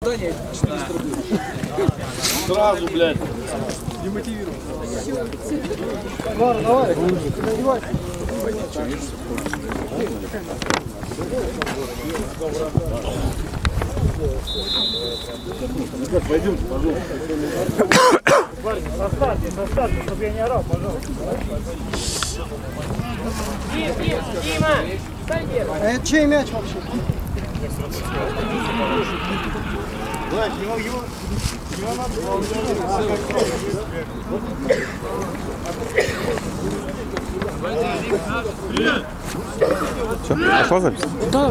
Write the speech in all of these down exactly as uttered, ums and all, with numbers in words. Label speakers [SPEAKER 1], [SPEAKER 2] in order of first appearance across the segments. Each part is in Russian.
[SPEAKER 1] оправдание четыреста рублей.
[SPEAKER 2] Сразу, блядь.
[SPEAKER 1] Демотивировал.
[SPEAKER 3] Ладно, давай. Давай.
[SPEAKER 2] Пойдемте, пожалуйста.
[SPEAKER 3] Составьте, составьте, чтобы я не орал, пожалуйста.
[SPEAKER 4] Дима, стань первым.
[SPEAKER 3] А это чей мяч вообще?
[SPEAKER 2] Давай, его, его. Его надо.
[SPEAKER 5] Все, пошла запись?
[SPEAKER 3] Да.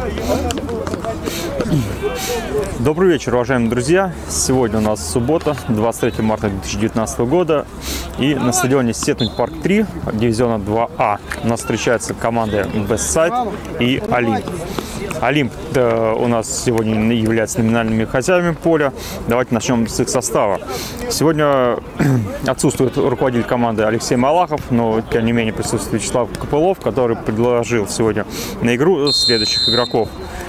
[SPEAKER 5] Добрый вечер, уважаемые друзья. Сегодня у нас суббота, двадцать третье марта две тысячи девятнадцатого года. И на стадионе Сетнуть Парк три, дивизиона два А, у нас встречаются команды Вестсайд и Олимп. Олимп э, у нас сегодня является номинальными хозяевами поля. Давайте начнем с их состава. Сегодня отсутствует руководитель команды Алексей Малахов, но тем не менее присутствует Вячеслав Копылов, который предложил сегодня на игру следующих игроков.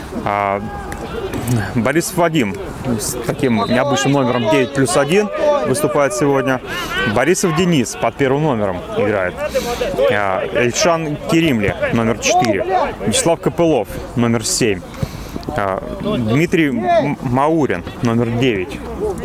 [SPEAKER 5] Борисов Вадим с таким необычным номером девять плюс один выступает сегодня. Борисов Денис под первым номером играет. Эльшан Керимли, номер четыре. Вячеслав Копылов, номер семь. Дмитрий Маурин, номер девять.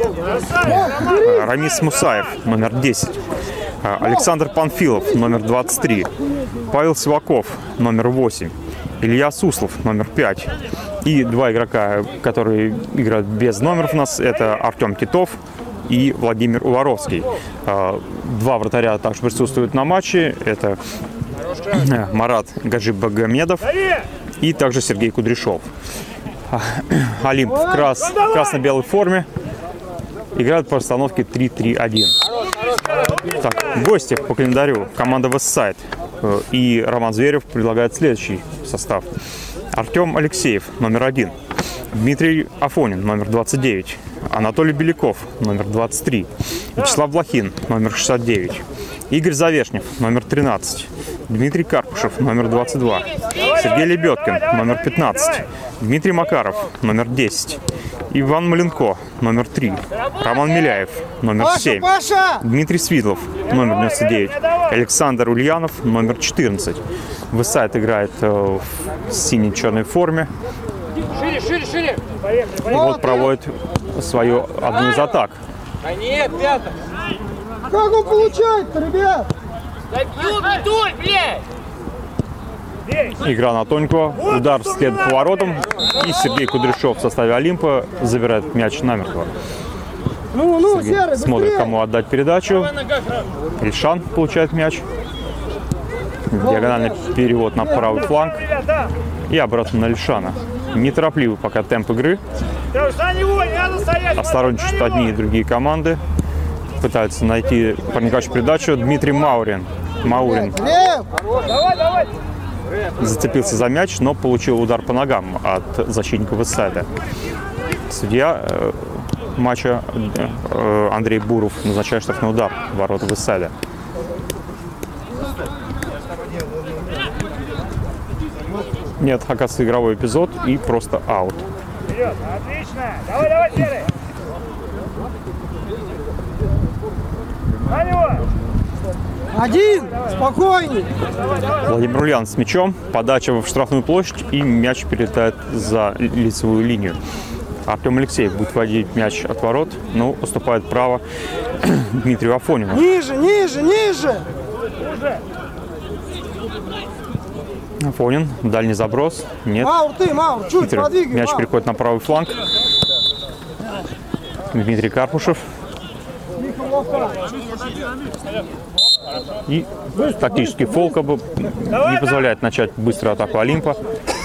[SPEAKER 5] Рамис Мусаев, номер десять. Александр Панфилов, номер двадцать три. Павел Сиваков, номер восемь. Илья Суслов, номер пять. И два игрока, которые играют без номеров у нас, это Артем Титов и Владимир Уваровский. Два вратаря также присутствуют на матче. Это Марат Гаджибагомедов и также Сергей Кудряшов. Олимп в крас... красно-белой форме играют по расстановке три три один. Так, гости по календарю команда Вестсайд и Роман Зверев предлагает следующий состав. Артем Алексеев, номер один. Дмитрий Афонин, номер двадцать девять. Анатолий Беляков, номер двадцать три. Вячеслав Блохин, номер шестьдесят девять. Игорь Завешнев, номер тринадцать. Дмитрий Карпушев, номер двадцать два. Сергей Лебедкин, номер пятнадцать. Дмитрий Макаров, номер десять. Иван Маленко, номер три. Роман Миляев, номер семь. Дмитрий Свидлов, номер девяносто девять. Александр Ульянов, номер четырнадцать. Вестсайд играет в синей-черной форме.
[SPEAKER 4] Шире, шире, шире.
[SPEAKER 5] И вот проводит свою одну из атак.
[SPEAKER 4] А нет, пятый.
[SPEAKER 3] Как он получает-то, ребят?
[SPEAKER 4] Да бьют, бьют, блядь.
[SPEAKER 5] Игра на тоненького. Удар вслед по воротам. И Сергей Кудряшов в составе Олимпа забирает мяч намертво.
[SPEAKER 3] Ну, ну,
[SPEAKER 5] Сергей
[SPEAKER 3] Серый,
[SPEAKER 5] смотрит,
[SPEAKER 3] быстрее.
[SPEAKER 5] кому отдать передачу. Ильшан получает мяч. Диагональный перевод на правый фланг. И обратно на Ильшана. Неторопливый пока темп игры. Осторожничают одни и другие команды. Пытаются найти проникающую передачу. Дмитрий Маурин. Маурин зацепился за мяч, но получил удар по ногам от защитника Вестсайда. Судья э, матча э, Андрей Буров назначает штрафной удар в ворота Вестсайда. Нет, оказывается, игровой эпизод и просто аут.
[SPEAKER 3] Отлично! Давай, давай, Серый! На него! Один! Спокойней!
[SPEAKER 5] Владимир Ульян с мячом, подача в штрафную площадь и мяч перелетает за лицевую линию. Артем Алексеев будет вводить мяч от ворот, но уступает право Дмитрию Афонину.
[SPEAKER 3] Ниже, ниже, ниже!
[SPEAKER 5] Афонин, дальний заброс. Нет.
[SPEAKER 3] Маур, ты, Маур, чуть
[SPEAKER 5] Хитрый.
[SPEAKER 3] продвигай.
[SPEAKER 5] Мяч
[SPEAKER 3] Маур.
[SPEAKER 5] переходит на правый фланг. Дмитрий Карпушев. И тактический фол как бы не позволяет начать быструю атаку Олимпа.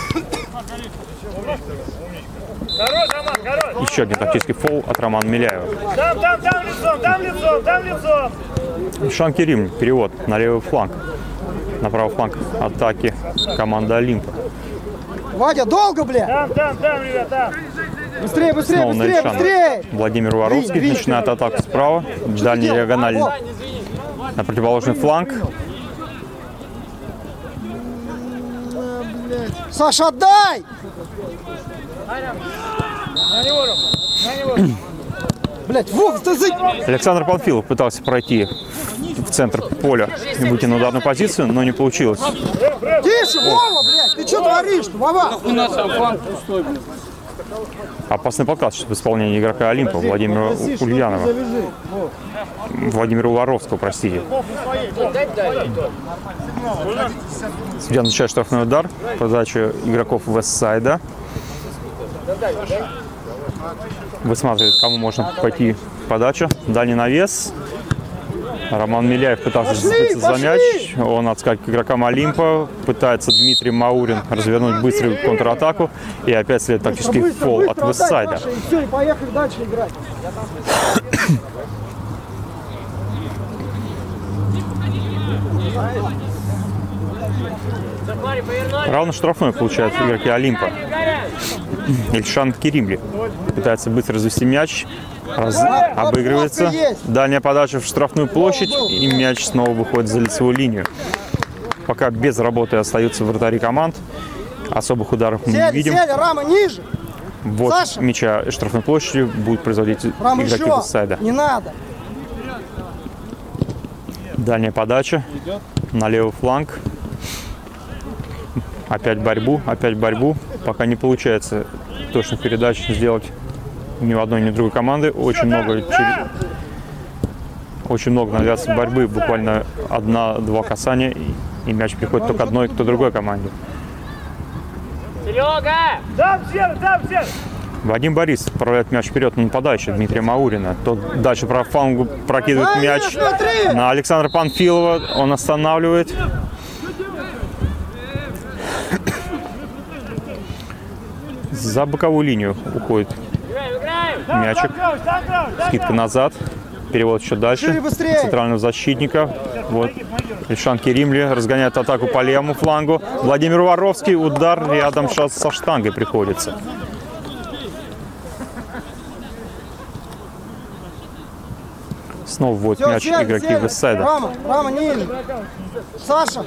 [SPEAKER 5] Еще один тактический фол от Романа Миляева.
[SPEAKER 3] Там, там, там лицом, там лицом, там лицом.
[SPEAKER 5] Ильшан Керимли, перевод на левый фланг. На правый фланг атаки команда Олимпа.
[SPEAKER 3] Вадя, долго, бля! Там, там, там, ребят, там. Быстрее, быстрее,
[SPEAKER 5] Снова на
[SPEAKER 3] быстрее,
[SPEAKER 5] Ильшана.
[SPEAKER 3] быстрее!
[SPEAKER 5] Владимир Воровский
[SPEAKER 3] Двинь,
[SPEAKER 5] начинает
[SPEAKER 3] двинь.
[SPEAKER 5] атаку справа. Дальний диагональ на противоположный фланг.
[SPEAKER 3] Саша, отдай!
[SPEAKER 4] На него, Рома.
[SPEAKER 3] Блять, Вов, ты за...
[SPEAKER 5] Александр Панфилов пытался пройти в центр поля и выйти на ударную позицию, но не получилось.
[SPEAKER 3] Тише, Вова, блядь, ты что творишь-то, Вова?
[SPEAKER 1] У нас фан пустой, блин.
[SPEAKER 5] Опасный подкаст в исполнении игрока Олимпа Владимира Ульянова. Владимира Уваровского, простите. Судья назначает штрафной удар. Подача игроков Вестсайда. Высматривает, кому можно пойти подача. Дальний навес. Роман Миляев пытался зацепиться за мяч. Он отскакивает к игрокам Олимпа. Пытается Дмитрий Маурин развернуть быструю контратаку. И опять следует тактический
[SPEAKER 3] Быстро,
[SPEAKER 5] фол
[SPEAKER 3] быстро
[SPEAKER 5] от Вестсайда.
[SPEAKER 3] отдай, Паша, и все, и поехали дальше играть.
[SPEAKER 5] Равно штрафной получают игроки Олимпа. Ильшан Керимли пытается быстро развести мяч. Раз... Обыгрывается. Дальняя подача в штрафную площадь. И мяч снова выходит за лицевую линию. Пока без работы остаются вратари команд. Особых ударов мы не
[SPEAKER 3] Сели,
[SPEAKER 5] видим.
[SPEAKER 3] сели, Рама, ниже.
[SPEAKER 5] Вот
[SPEAKER 3] Саша.
[SPEAKER 5] мяча штрафной площади будут производить
[SPEAKER 3] Рама,
[SPEAKER 5] игроки
[SPEAKER 3] еще.
[SPEAKER 5] Вестсайда.
[SPEAKER 3] Не надо.
[SPEAKER 5] Дальняя подача на левый фланг. Опять борьбу, опять борьбу. Пока не получается точных передач сделать ни в одной, ни в другой команды. Очень много, чер... Очень много навязывается борьбы. Буквально одна-два касания. И мяч приходит только одной, кто другой команде.
[SPEAKER 4] Серега!
[SPEAKER 2] Там всем, там всем!
[SPEAKER 5] Вадим Борис отправляет мяч вперед на нападающего Дмитрия Маурина. Тот дальше про флангу прокидывает мяч на Александра Панфилова. Он останавливает. За боковую линию уходит мячик. Скидка назад. Перевод еще дальше. Центрального защитника. Вот. Ильшан Керимли разгоняет атаку по левому флангу. Владимир Уваровский. Удар рядом со штангой приходится. Снова вводит
[SPEAKER 3] Все,
[SPEAKER 5] мяч
[SPEAKER 3] сели,
[SPEAKER 5] игроки
[SPEAKER 3] сели.
[SPEAKER 5] Вестсайда.
[SPEAKER 3] Рама, Рама, ниже. Саша.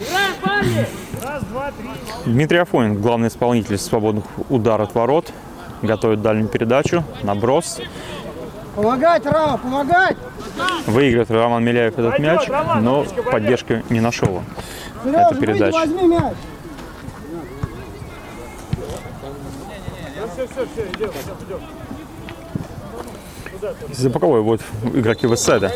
[SPEAKER 5] Дмитрий Афонин, главный исполнитель свободных ударов от ворот, готовит дальнюю передачу, наброс.
[SPEAKER 3] Помогать, Рама, помогать.
[SPEAKER 5] Выигрывает Роман Миляев этот мяч, но поддержки не нашел он.
[SPEAKER 3] Сереж,
[SPEAKER 5] Эту передачу.
[SPEAKER 3] выйди, возьми мяч.
[SPEAKER 5] За боковой вот игроки Вестсайда.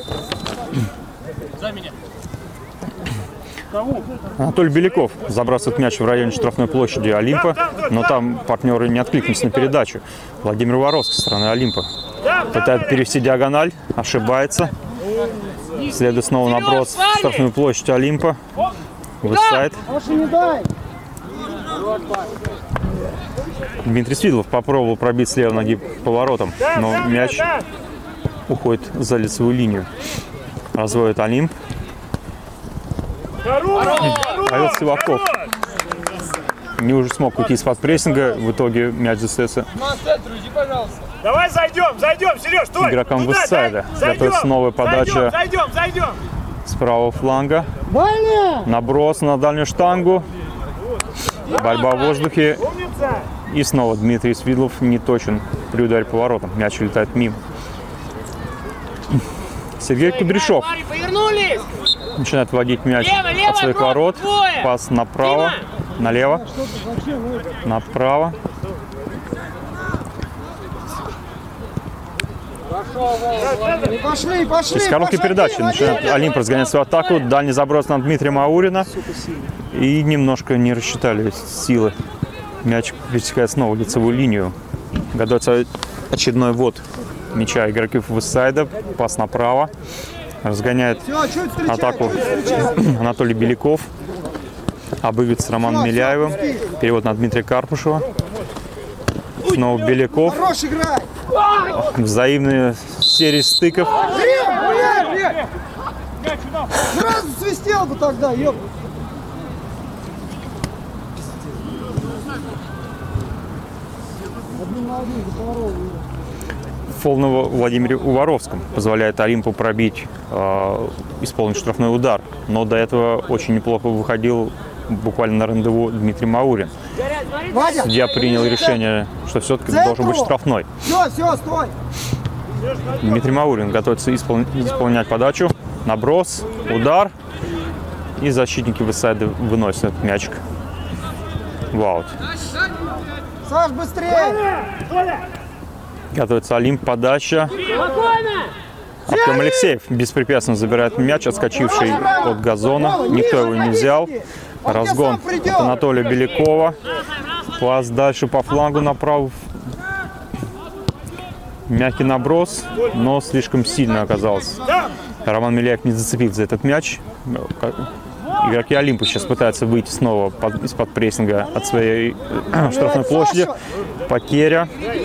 [SPEAKER 5] Анатолий Беляков забрасывает мяч в районе штрафной площади Олимпа, но там партнеры не откликнулись на передачу. Владимир Воровский со стороны Олимпа пытается перевести диагональ, ошибается. Следует снова наброс в штрафную площадь Олимпа. Вестсайд.
[SPEAKER 3] Паша, не дай.
[SPEAKER 5] Дмитрий Свидлов попробовал пробить с левой ноги поворотом, но мяч уходит за лицевую линию. Разводит Олимп. Павел Сиваков не уже смог уйти из-под прессинга. В итоге мяч достается
[SPEAKER 2] Давай зайдем, зайдем, Сереж, стой!
[SPEAKER 5] игрокам
[SPEAKER 2] Туда,
[SPEAKER 5] Вестсайда.
[SPEAKER 2] зайдем,
[SPEAKER 5] Готовится новая подача
[SPEAKER 2] Зайдем, зайдем!
[SPEAKER 5] с правого фланга.
[SPEAKER 3] Дальняя.
[SPEAKER 5] Наброс на дальнюю штангу. Борьба в воздухе.
[SPEAKER 2] Умница!
[SPEAKER 5] И снова Дмитрий Свидлов не точен при ударе поворотом. Мяч улетает мимо. Сергей Кудряшов
[SPEAKER 4] Парни, повернулись!
[SPEAKER 5] начинает вводить мяч
[SPEAKER 4] Лево, лево,
[SPEAKER 5] от своих
[SPEAKER 4] брат,
[SPEAKER 5] ворот.
[SPEAKER 4] двое.
[SPEAKER 5] Пас направо, налево, направо.
[SPEAKER 3] Пошли, пошли.
[SPEAKER 5] Из короткой
[SPEAKER 3] пошли,
[SPEAKER 5] передачи
[SPEAKER 3] Вадим,
[SPEAKER 5] начинает
[SPEAKER 3] Вадим.
[SPEAKER 5] Олимп разгонять свою атаку. Дальний заброс на Дмитрия Маурина. И немножко не рассчитали силы. Мяч пересекает снова лицевую линию. Готовится очередной ввод мяча игроки Вестсайда. Пас направо. Разгоняет
[SPEAKER 3] Все, чуть встречай,
[SPEAKER 5] атаку
[SPEAKER 3] чуть встречай.
[SPEAKER 5] Анатолий Беляков. Обыгрывает с Романом Миляевым. Перевод на Дмитрия Карпушева. Снова Беляков.
[SPEAKER 3] Хорош играй.
[SPEAKER 5] Взаимные серии стыков.
[SPEAKER 3] Блядь, блядь. Сразу свистел бы тогда, ёп. Один на один, за поворот.
[SPEAKER 5] Фол на Владимире Уваровском позволяет Олимпу пробить, э, исполнить штрафной удар. Но до этого очень неплохо выходил буквально на рандеву Дмитрий Маурин.
[SPEAKER 3] Вадя!
[SPEAKER 5] Судья принял решение, что все-таки должен быть штрафной.
[SPEAKER 3] Все, все, стой!
[SPEAKER 5] Дмитрий Маурин готовится испол... исполнять подачу, наброс, удар. И защитники высайды выносят этот мячик в аут.
[SPEAKER 3] Саш, быстрее!
[SPEAKER 5] Готовится Олимп, подача. Артем Алексеев беспрепятственно забирает мяч, отскочивший от газона. Никто его не взял. Разгон от Анатолия Белякова. Пас дальше по флангу направо. Мягкий наброс, но слишком сильно оказался. Роман Миляев не зацепил за этот мяч. Игроки Олимпа сейчас пытаются выйти снова под, из-под прессинга от своей штрафной площади. Потеря.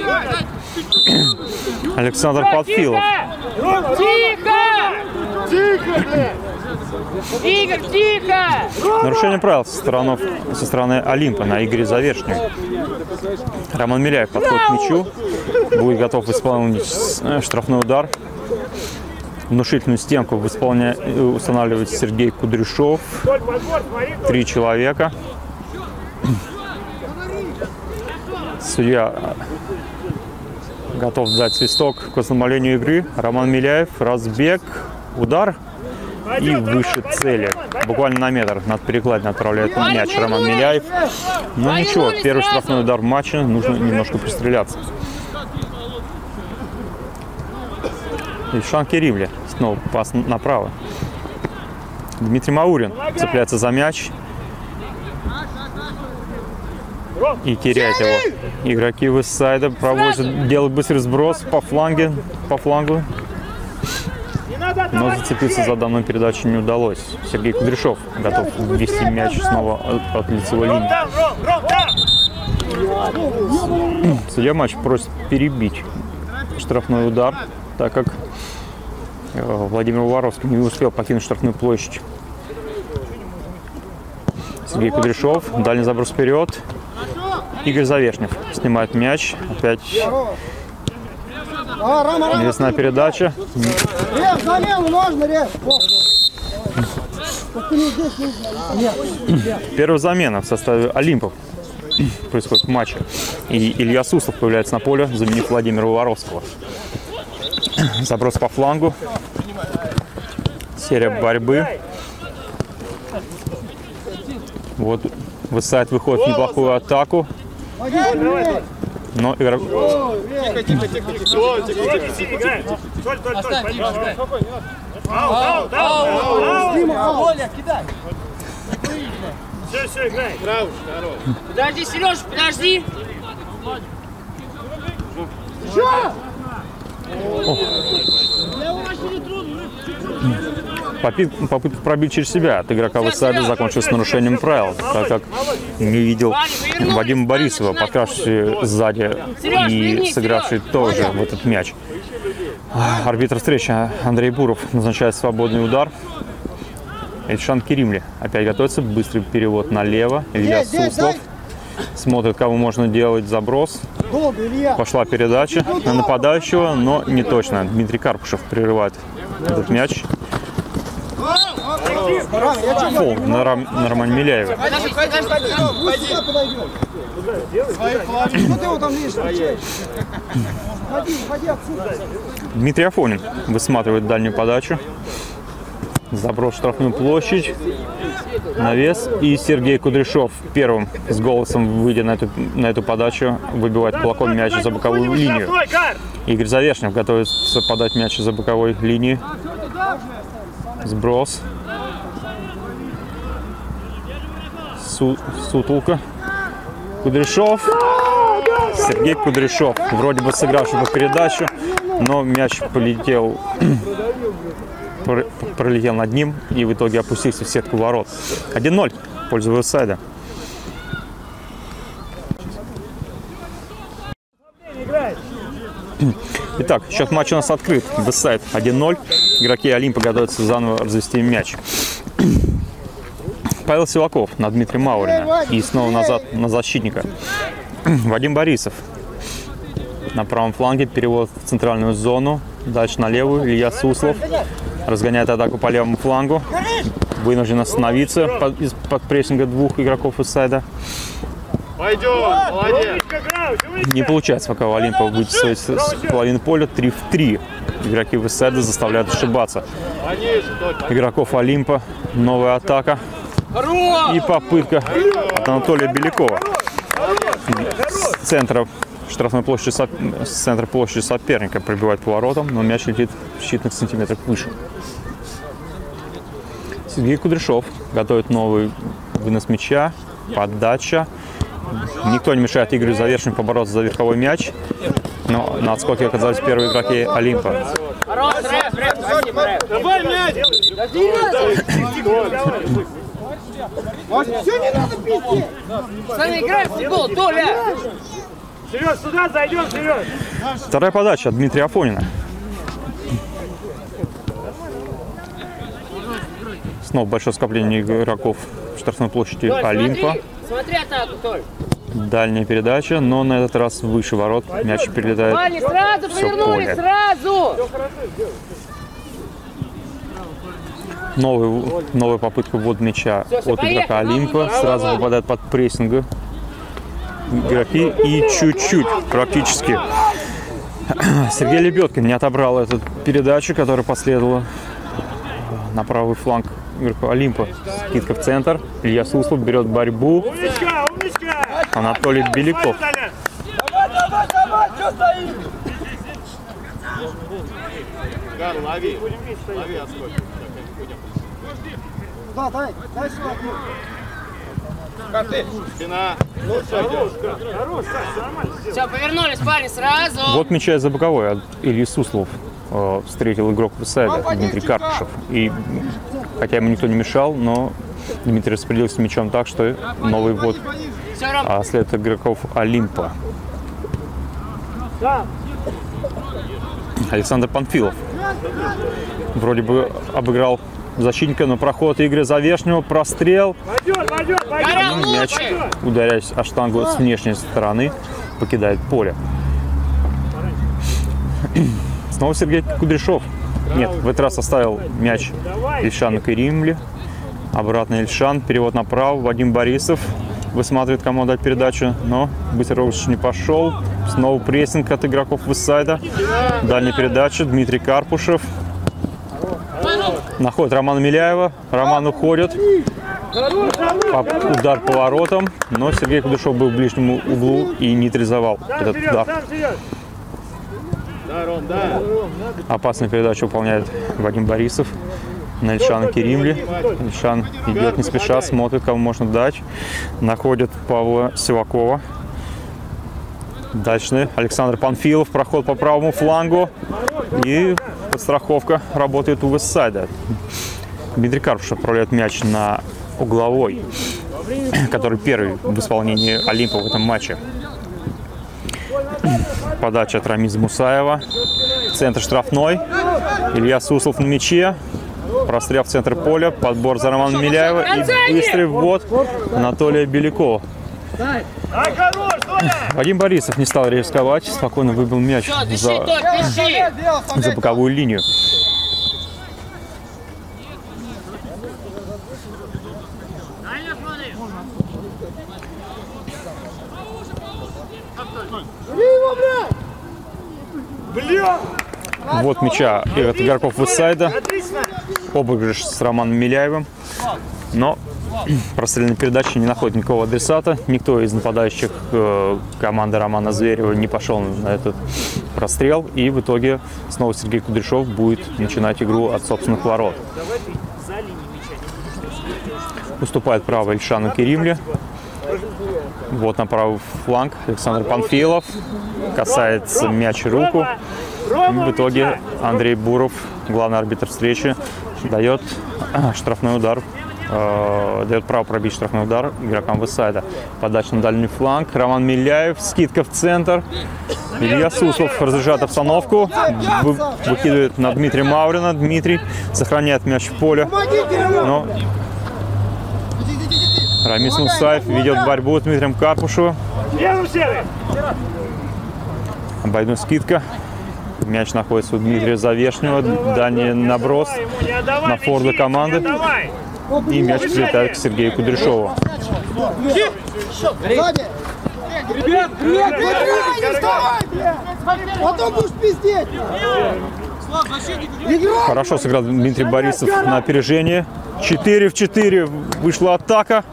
[SPEAKER 5] Александр Подфилов.
[SPEAKER 4] Тихо! Тихо! Игорь, тихо!
[SPEAKER 5] Нарушение правил со стороны, со стороны Олимпа на Игоре Завершнем. Роман Миляев подходит к мячу. Будет готов исполнить штрафной удар. Внушительную стенку выполня... устанавливает Сергей Кудряшов. Три человека. Судья готов дать свисток к возобновлению игры. Роман Миляев, разбег, удар и выше цели. Буквально на метр над перекладиной отправляет мяч Роман Миляев. Но ничего, первый штрафной удар в матче, нужно немножко пристреляться. Ильшан Керимли. Снова пас направо. Дмитрий Маурин цепляется за мяч и теряет его. Игроки Вестсайда проводят, делают быстрый сброс по фланге, по флангу. Но зацепиться за данную передачу не удалось. Сергей Кудряшов готов ввести мяч снова от, от лицевой линии. Судья матч просит перебить штрафной удар, так как Владимир Уваровский не успел покинуть штрафную площадь. Сергей Кудряшов, дальний заброс вперед. Игорь Завершнев снимает мяч. Опять навесная передача.
[SPEAKER 3] Рез, замену можно, Рез!
[SPEAKER 5] Первая замена в составе Олимпов происходит в матче. И Илья Суслов появляется на поле, заменив Владимира Уваровского. Заброс по флангу. Серия борьбы. Вот Вестсайд выходит в неплохую атаку. Но игрок...
[SPEAKER 2] Тихо, тихо, тихо. Соль, тихо. Соль, соль, соль. Ау, ау, ау.
[SPEAKER 3] Оля, кидай!
[SPEAKER 2] Все, все, играй.
[SPEAKER 4] Подожди, Сереж, подожди!
[SPEAKER 5] Попытка пробить через себя от игрока Вестсайда закончилась нарушением правил, так как не видел Вадима Борисова, подкравший сзади и сыгравший тоже в этот мяч. Арбитр встречи Андрей Буров назначает свободный удар. Ильшан Керимли опять готовится. Быстрый перевод налево. Илья Суслов смотрит, кого можно делать заброс. Пошла передача на нападающего, но не точно. Дмитрий Карпушев прерывает этот мяч. Фол на, Рам, на Романе Миляеве. Дмитрий Афонин высматривает дальнюю подачу. Заброс в штрафную площадь. Навес. И Сергей Кудряшов первым с голосом, выйдя на эту, на эту подачу, выбивает кулаком мяч за боковую линию. Игорь Завершнев готовится подать мяч за боковой линии. Сброс. Су, Сутулка. Кудряшов. Сергей Кудряшов, вроде бы сыгравший по передачу, но мяч полетел, пролетел над ним и в итоге опустился в сетку ворот. один ноль в пользу Вестсайда. Итак, счет матча у нас открыт. Вестсайд один ноль. Игроки Олимпа готовятся заново развести мяч. Павел Силаков на Дмитрия Маурина. И снова назад на защитника. Вадим Борисов. На правом фланге перевод в центральную зону. Дальше на левую. Илья Суслов разгоняет атаку по левому флангу. вынужден остановиться под, из-под прессинга двух игроков Вестсайда.
[SPEAKER 2] Пойдет, молодец.
[SPEAKER 5] Не получается пока у Олимпа выйти с, с половины поля. три в три. Игроки Вестсайда заставляют ошибаться игроков Олимпа. Новая атака. И попытка от Анатолия Белякова. С центра штрафной площади, с центра площади соперника пробивает поворотом, но мяч летит в считанных сантиметрах выше. Сергей Кудряшов готовит новый вынос мяча, подача. Никто не мешает Игорю Завершину побороться за верховой мяч, но на отскоке оказались первые игроки Олимпа.
[SPEAKER 2] Давай мяч!
[SPEAKER 3] Все не надо пить!
[SPEAKER 4] Пацаны, играем в футбол, Толя!
[SPEAKER 2] Сереж, сюда зайдем, Сереж!
[SPEAKER 5] Вторая подача от Дмитрия Афонина. Снова большое скопление игроков в штрафной площади
[SPEAKER 4] Толь,
[SPEAKER 5] Олимпа.
[SPEAKER 4] Смотри, смотри атаку, Толь.
[SPEAKER 5] Дальняя передача, но на этот раз выше ворот. Мяч перелетает.
[SPEAKER 4] Ваня, сразу
[SPEAKER 5] Всё
[SPEAKER 4] повернули,
[SPEAKER 5] поле.
[SPEAKER 4] сразу!
[SPEAKER 5] Новый, новая попытка ввода мяча
[SPEAKER 4] Всё, всё,
[SPEAKER 5] от игрока
[SPEAKER 4] поехали.
[SPEAKER 5] Олимпа. Сразу попадает под прессинг игроки и чуть-чуть, практически, Сергей Лебедкин не отобрал эту передачу, которая последовала на правый фланг игрока Олимпа. Скидка в центр. Илья Суслов берет борьбу.
[SPEAKER 2] Умничка, умничка!
[SPEAKER 5] Анатолий Беляков.
[SPEAKER 3] Давай, давай, давай, что стоим?
[SPEAKER 2] Гар, лови. Лови отскок.
[SPEAKER 3] Да, дай, дай сюда.
[SPEAKER 2] Спина.
[SPEAKER 4] Все, повернулись, парни, сразу!
[SPEAKER 5] Вот мяча из-за боковой от Ильи Суслов э, встретил игрок Вестсайда Дмитрий Карпушев. И хотя ему никто не мешал, но Дмитрий распределился мячом так, что новый ввод
[SPEAKER 4] Все, Ром,
[SPEAKER 5] а след игроков Олимпа. Александр Панфилов вроде бы обыграл защитника, но проход Игоря Завешнего, прострел.
[SPEAKER 2] Пойдет, пойдет, пойдет.
[SPEAKER 4] Горел
[SPEAKER 5] Мяч,
[SPEAKER 4] лучше!
[SPEAKER 5] ударяясь о штангу с внешней стороны, покидает поле. Снова Сергей Кудряшов. Нет, в этот раз оставил мяч Ильшану Керимле. Обратно Ильшан, перевод направо. Вадим Борисов высматривает, кому дать передачу, но Быстров не пошел. Снова прессинг от игроков Вестсайда. Дальняя передача. Дмитрий Карпушев находит Романа Миляева. Роман уходит. Удар поворотом, но Сергей Кудряшов был в ближнем углу и нейтрализовал этот удар.
[SPEAKER 2] Сам Сереж. Да, Ром, да.
[SPEAKER 5] Опасную передачу выполняет Вадим Борисов на Ильшана Керимли. Ильшан идет не спеша, смотрит, кому можно дать. Находит Павла Сивакова. Дальше Александр Панфилов. Проход по правому флангу. И подстраховка работает у Вестсайда. Дмитрий Карпушев отправляет мяч на угловой, который первый в исполнении Олимпа в этом матче. Подача от Рамиза Мусаева. Центр штрафной. Илья Суслов на мяче. Прострел в центр поля. Подбор за Романа Миляева. И быстрый ввод Анатолия Белякова.
[SPEAKER 2] Ай, хорош, Толя!
[SPEAKER 5] Вадим Борисов не стал рисковать. Спокойно выбил мяч
[SPEAKER 4] Все, дыши,
[SPEAKER 5] за,
[SPEAKER 4] Толь, дыши!
[SPEAKER 5] за боковую линию.
[SPEAKER 2] Бля!
[SPEAKER 5] Вот мяча от игроков Вестсайда.
[SPEAKER 2] Отлично!
[SPEAKER 5] Обыгрыш с Романом Миляевым. Но простреленная передача не находит никакого адресата. Никто из нападающих э, команды Романа Зверева не пошел на этот прострел. И в итоге снова Сергей Кудряшов будет начинать игру от собственных ворот. Уступает право Ильшану Керимле. Вот на правый фланг Александр Панфилов. Касается мяч руку. И в итоге Андрей Буров, главный арбитр встречи, дает штрафной удар. Э, дает право пробить штрафной удар игрокам Вестсайда. Подача на дальний фланг. Роман Миляев. Скидка в центр. Илья Суслов разряжает обстановку. Вы, выкидывает на Дмитрия Маврина. Дмитрий сохраняет мяч в поле. Но Рамис Мусаев ведет борьбу с Дмитрием Карпушевым.
[SPEAKER 2] Левым серый!
[SPEAKER 5] Обойдная скидка. Мяч находится у Дмитрия Завешнего. Дальний наброс на форварда команды.
[SPEAKER 2] Давай!
[SPEAKER 5] И мяч прилетает к Сергею Кудряшову.
[SPEAKER 3] Сзади. Ребят, блядь, не вставай, блядь. Потом будешь пиздеть.
[SPEAKER 5] Хорошо сыграл Дмитрий Борисов на опережение. четыре в четыре вышла атака.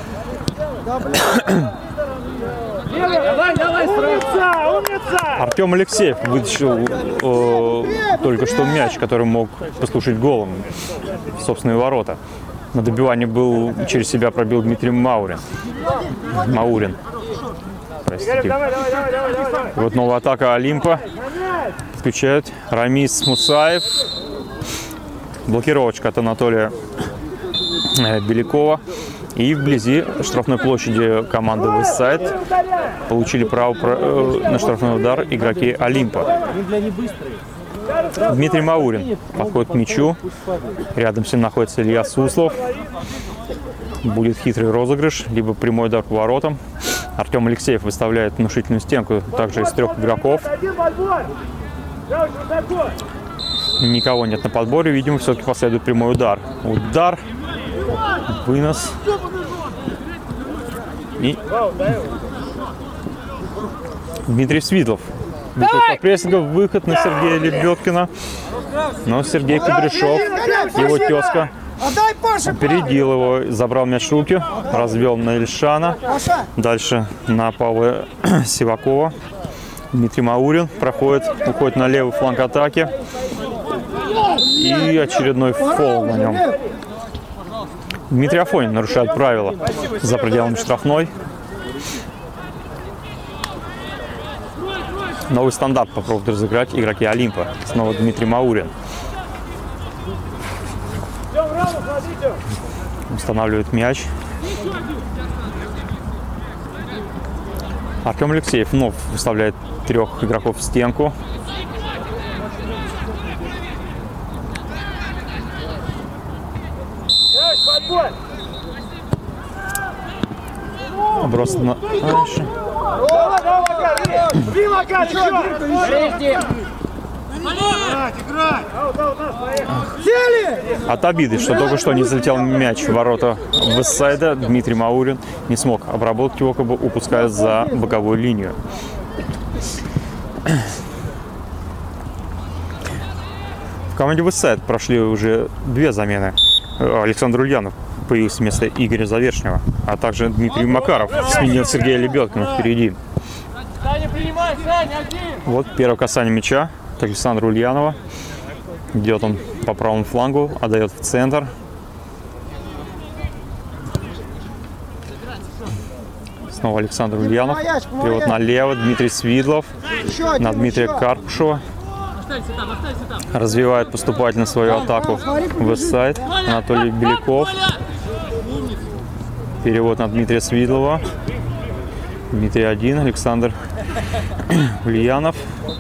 [SPEAKER 2] Давай, давай, умница, умница!
[SPEAKER 5] Артем Алексеев вытащил э, только что мяч, который мог послужить голом в собственные ворота. На добивании был, через себя пробил Дмитрий Маурин. Маурин. Простите.
[SPEAKER 2] Давай, давай, давай, давай, давай.
[SPEAKER 5] Вот новая атака Олимпа. Подключает Рамис Мусаев. Блокировочка от Анатолия Белякова. И вблизи штрафной площади команды Вестсайд получили право на штрафной удар игроки Олимпа. Дмитрий Маурин подходит к мячу. Рядом с ним находится Илья Суслов. Будет хитрый розыгрыш, либо прямой удар по воротам. Артем Алексеев выставляет внушительную стенку также из трех игроков. Никого нет на подборе. Видимо, все-таки последует прямой удар. Удар. Вынос. И Дмитрий Свидлов. Выход по прессингу, выход на Сергея Лебедкина. Но Сергей Кудряшов, его тезка, опередил его, забрал мяч в руки, развел на Ильшана. Дальше на Павла Сивакова. Дмитрий Маурин проходит, уходит на левый фланг атаки. И очередной фол на нем. Дмитрий Афонин нарушает правила за пределами штрафной. Новый стандарт попробуют разыграть игроки Олимпа. Снова Дмитрий Маурин. Устанавливает мяч. Артем Алексеев вновь выставляет трех игроков в стенку. Брос на...
[SPEAKER 2] Давай, давай, Макар! Бей, Макар, еще!
[SPEAKER 5] От обиды, что только что не залетел мяч в ворота Вестсайда, Дмитрий Маурин не смог обработать его, как бы упуская за боковую линию. В команде Вестсайд прошли уже две замены. Александр Ульянов появился вместо Игоря Завершнего, а также Дмитрий Макаров сменил Сергея Лебедкина впереди. Вот первое касание мяча от Александра Ульянова. Идет он по правому флангу, отдает в центр. Снова Александр Ульянов. Перевод налево. Дмитрий Свидлов на Дмитрия Карпушева. Развивает поступательно свою атаку Вестсайд. Анатолий Беляков. Перевод на Дмитрия Свидлова. Дмитрий один. Александр Ульянов.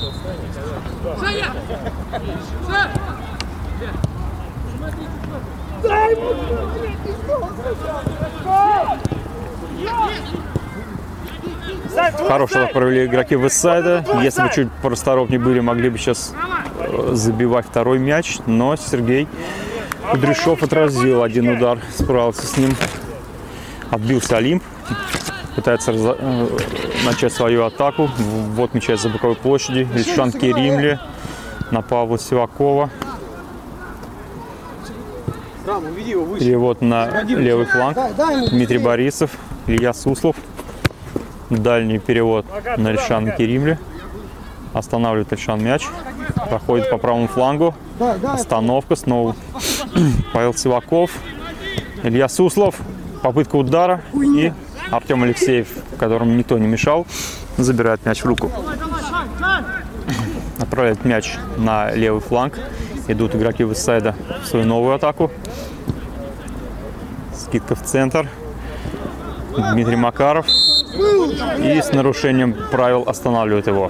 [SPEAKER 5] Хороший лак провели игроки Вестсайда. Если бы чуть порасторопнее были, могли бы сейчас забивать второй мяч. Но Сергей Кудряшов отразил один удар, справился с ним. Отбился Олимп. Пытается разо... начать свою атаку. Вот мяча за боковой площади. Ильшан Керимли на Павла Сивакова. Перевод на левый фланг. Дмитрий Борисов, Илья Суслов. Дальний перевод на Ильшана Керимли. Останавливает Ильшан мяч. Проходит по правому флангу. Остановка. Снова Павел Сиваков. Илья Суслов. Попытка удара. И Артем Алексеев, которому никто не мешал, забирает мяч в руку. Отправляет мяч на левый фланг. Идут игроки Вестсайда в свою новую атаку. Скидка в центр. Дмитрий Макаров. И с нарушением правил останавливает его.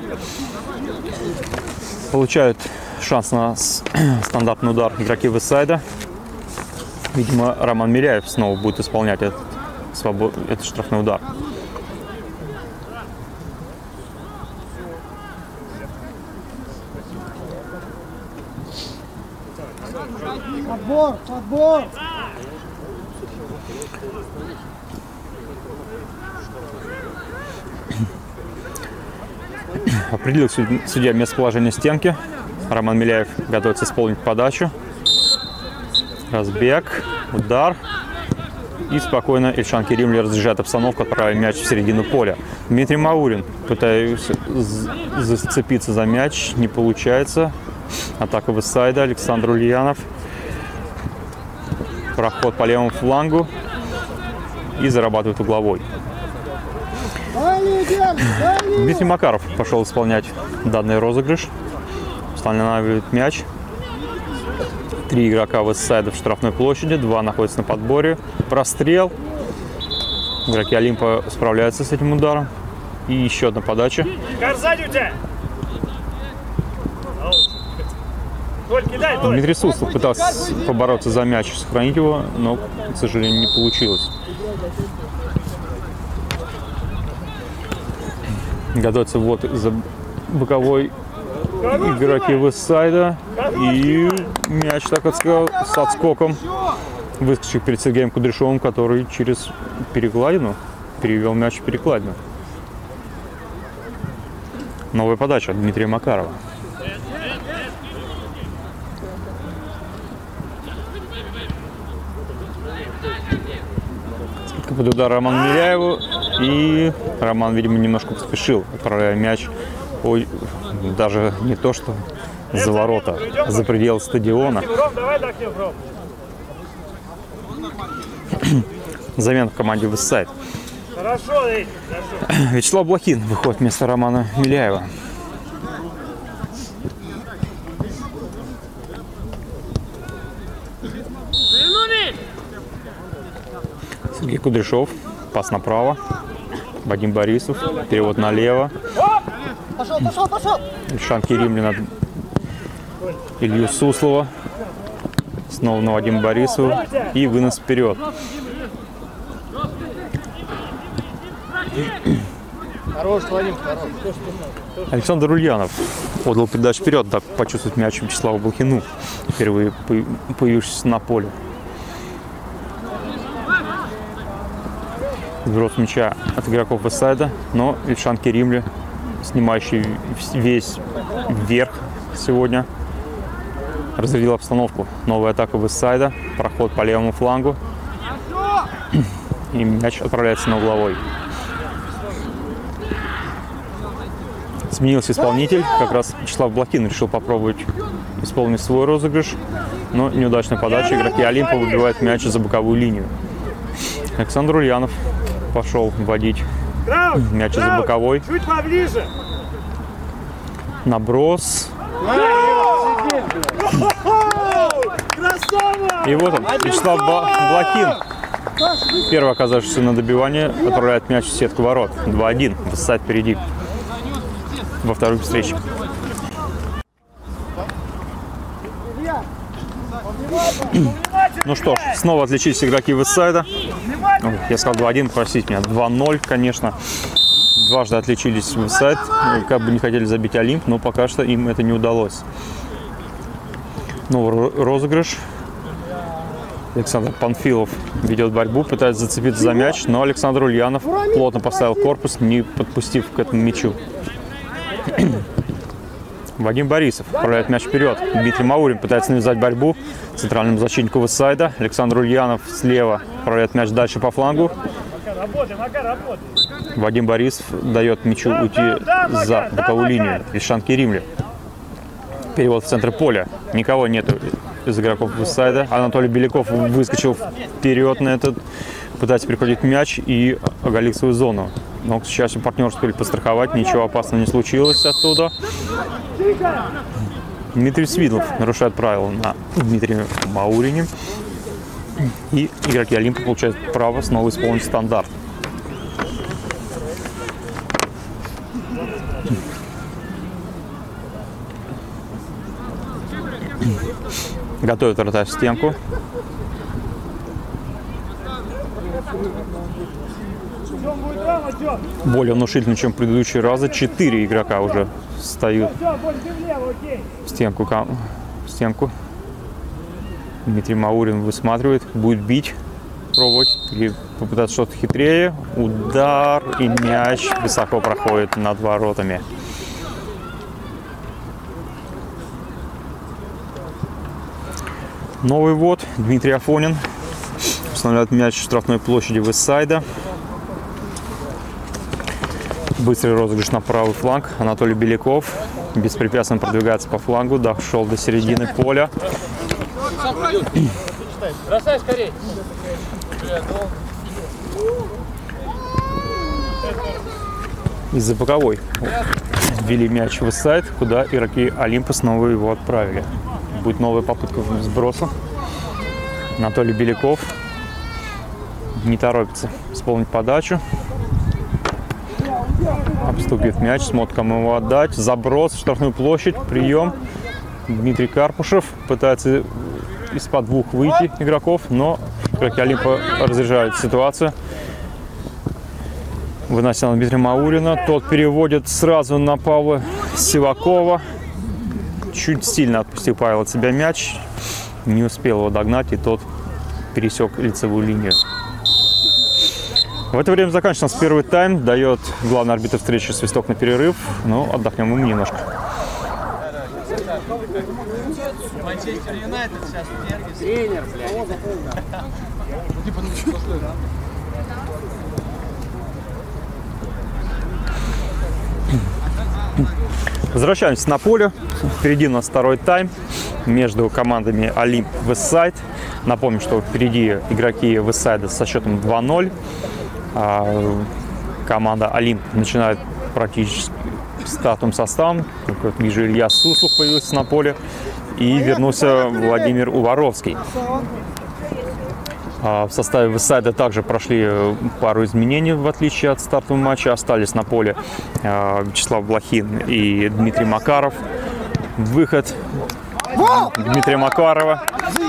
[SPEAKER 5] Получают шанс на стандартный удар игроки Вестсайда. Видимо, Роман Миряев снова будет исполнять этот, свобод... этот штрафной удар.
[SPEAKER 3] Подбор, подбор.
[SPEAKER 5] Определил судья местоположение стенки. Роман Миляев готовится исполнить подачу. Разбег, удар. И спокойно Ильшан Керимли разряжает обстановку, отправляя мяч в середину поля. Дмитрий Маурин пытается зацепиться за мяч. Не получается. Атака в иссайда. Александр Ульянов. Проход по левому флангу. И зарабатывает угловой. Дмитрий Макаров пошел исполнять данный розыгрыш. Устанавливает мяч. Три игрока в иссайда в штрафной площади. Два находятся на подборе. Прострел. Игроки Олимпа справляются с этим ударом. И еще одна подача. Дмитрий Суслов пытался побороться за мяч, сохранить его, но, к сожалению, не получилось. Готовится вот за боковой игроки в иссайда. И мяч, так вот сказал, с отскоком выскочил перед Сергеем Кудряшовым, который через перекладину перевел мяч в перекладину. Новая подача от Дмитрия Макарова. Скидка под удар Роману Миляеву. И Роман, видимо, немножко поспешил, отправляя мяч. Ой, даже не то, что за ворота, за пределы стадиона. Замена в команде в иссайд. Вячеслав Блохин выходит вместо Романа Миляева. Сергей Кудряшов. Пас направо. Вадим Борисов. Перевод налево.
[SPEAKER 3] Пошел, пошел, пошел.
[SPEAKER 5] Ильшан Керимли на Илью Суслова. Снова на Вадима Борисова. И вынос вперед.
[SPEAKER 1] Хорош, Вадим, хорош.
[SPEAKER 5] Александр Ульянов отдал передачу вперед, так почувствовать мяч Вячеславу Блохину, впервые появившись на поле. Сброс мяча от игроков иссайда, но Ильшан Керимли, снимающий весь вверх сегодня, разрядил обстановку. Новая атака в иссайда, проход по левому флангу, и мяч отправляется на угловой. Сменился исполнитель, как раз Вячеслав Блохин решил попробовать исполнить свой розыгрыш, но неудачная подача. Игроки Олимпа выбивают мяч за боковую линию. Александр Ульянов пошел вводить мяч за боковой.
[SPEAKER 2] Чуть поближе.
[SPEAKER 5] Наброс. И вот он, Вячеслав Блохин, первый оказавшийся на добивании, отправляет мяч в сетку ворот. два один. В иссайд впереди во второй встрече. Ну что ж, снова отличились игроки в иссайда. Я сказал два один, простите меня, два ноль, конечно. Дважды отличились в иссайд. Как бы не хотели забить Олимп, но пока что им это не удалось. Новый розыгрыш. Александр Панфилов ведет борьбу, пытается зацепиться за мяч, но Александр Ульянов плотно поставил корпус, не подпустив к этому мячу. Вадим Борисов отправляет мяч вперед. Дмитрий Маурин пытается навязать борьбу центральному защитнику иссайда. Александр Ульянов слева отправляет мяч дальше по флангу. Вадим Борисов дает мячу уйти за боковую линию. Ильшан Керимли. Перевод в центр поля. Никого нет из игроков иссайда. Анатолий Беляков выскочил вперед на этот, пытается переходить мяч и оголил свою зону. Но, к счастью, партнер успели постраховать, ничего опасного не случилось оттуда. Дмитрий Свидлов нарушает правила на Дмитрия Маурине. И игроки Олимпа получают право снова исполнить стандарт. Готовят вратарь стенку. Более внушительно, чем в предыдущие разы. Четыре игрока уже встают в стенку. В стенку. Дмитрий Маурин высматривает, будет бить. попробовать или попытаться что-то хитрее. Удар, и мяч высоко проходит над воротами. Новый ввод. Дмитрий Афонин устанавливает мяч в штрафной площади Вестсайда. Быстрый розыгрыш на правый фланг. Анатолий Беляков беспрепятственно продвигается по флангу, дошел до середины поля.
[SPEAKER 1] Бросай скорее.
[SPEAKER 5] Из-за боковой ввели мяч в Вестсайд, куда игроки Олимпа снова его отправили. Будет новая попытка сброса. Анатолий Беляков не торопится исполнить подачу. Обступив мяч, смотрит, кому его отдать. Заброс в штрафную площадь, прием. Дмитрий Карпушев пытается из-под двух выйти игроков, но игроки Олимпа разряжают ситуацию. Вынося на Дмитрия Маурина. Тот переводит сразу на Павла Сивакова. Чуть сильно отпустил Павел от себя мяч. Не успел его догнать, и тот пересек лицевую линию. В это время заканчивается первый тайм. Дает главный арбитр встречи свисток на перерыв. Ну, отдохнем ему немножко.
[SPEAKER 1] Манчестер Юнайтед сейчас
[SPEAKER 4] Тренер, блядь.
[SPEAKER 5] Возвращаемся на поле. Впереди у нас второй тайм между командами Олимп и Вестсайд. Напомню, что впереди игроки Вестсайда со счетом два ноль. А команда Олимп начинает практически статным составом. Как вижу, Илья Суслов появился на поле. И вернулся Владимир Уваровский. В составе Вестсайда также прошли пару изменений, в отличие от стартового матча. Остались на поле Вячеслав Блохин и Дмитрий Макаров. Выход Дмитрия Макарова.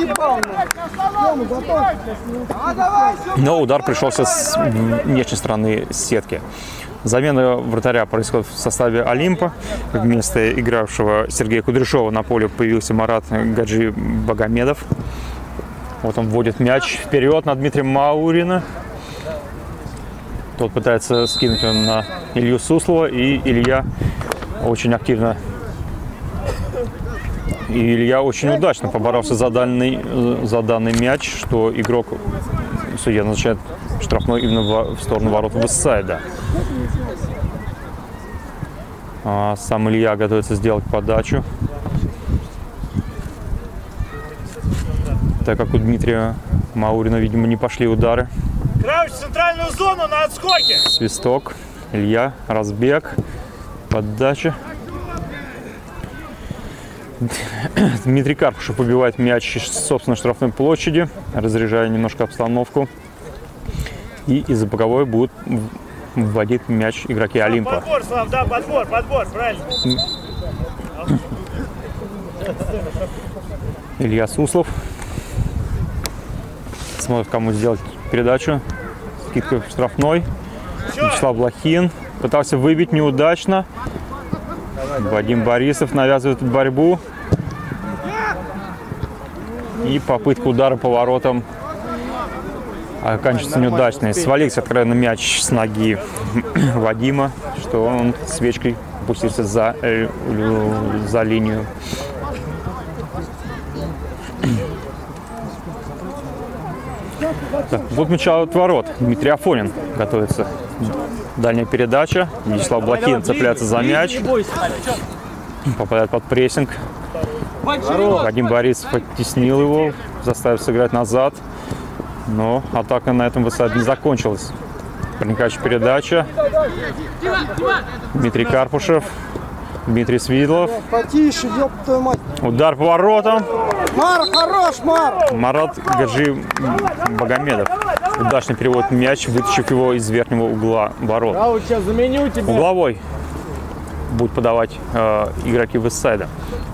[SPEAKER 5] Но удар пришелся с внешней стороны сетки. Замена вратаря происходит в составе Олимпа. Вместо игравшего Сергея Кудряшова на поле появился Марат Гаджи Багамедов. Вот он вводит мяч вперед на Дмитрия Маурина. Тот пытается скинуть его на Илью Суслова, и Илья очень активно и Илья очень удачно поборолся за данный, за данный мяч, что игрок, судья назначает штрафной именно в сторону ворот Вестсайда. А сам Илья готовится сделать подачу, так как у Дмитрия Маурина, видимо, не пошли удары.
[SPEAKER 2] Крауч, центральную зону на отскоке.
[SPEAKER 5] Свисток. Илья, разбег, подача. Дмитрий Карпушев побивает мяч из собственной штрафной площади, разряжая немножко обстановку. И из-за боковой будут вводить мяч игроки Олимпа.
[SPEAKER 2] Подбор, Слав, да, подбор, подбор, правильно.
[SPEAKER 5] Илья Суслов смотрит, кому сделать передачу. Скидка в штрафной. Вячеслав Блохин пытался выбить неудачно. Вадим Борисов навязывает борьбу. И попытка удара по воротам оканчивается неудачной. Свалился откровенно мяч с ноги Вадима, что он свечкой опустился за, э, за линию. Так, вот начало от ворот. Дмитрий Афонин готовится. Дальняя передача. Вячеслав Блохин цепляется за мяч. Попадает под прессинг. Вадим Борисов оттеснил его, заставив сыграть назад. Но атака на этом высоте не закончилась. Проникающая передача. Дмитрий Карпушев. Дмитрий Свидлов.
[SPEAKER 3] Потише, ёб твою мать.
[SPEAKER 5] Удар по воротам.
[SPEAKER 3] Мар, хорош, Мар!
[SPEAKER 5] Марат Гаджи Багамедов удачно переводит мяч, вытащив его из верхнего угла ворот.
[SPEAKER 1] Я вот сейчас заменю тебя.
[SPEAKER 5] Угловой будут подавать э, игроки Вестсайда.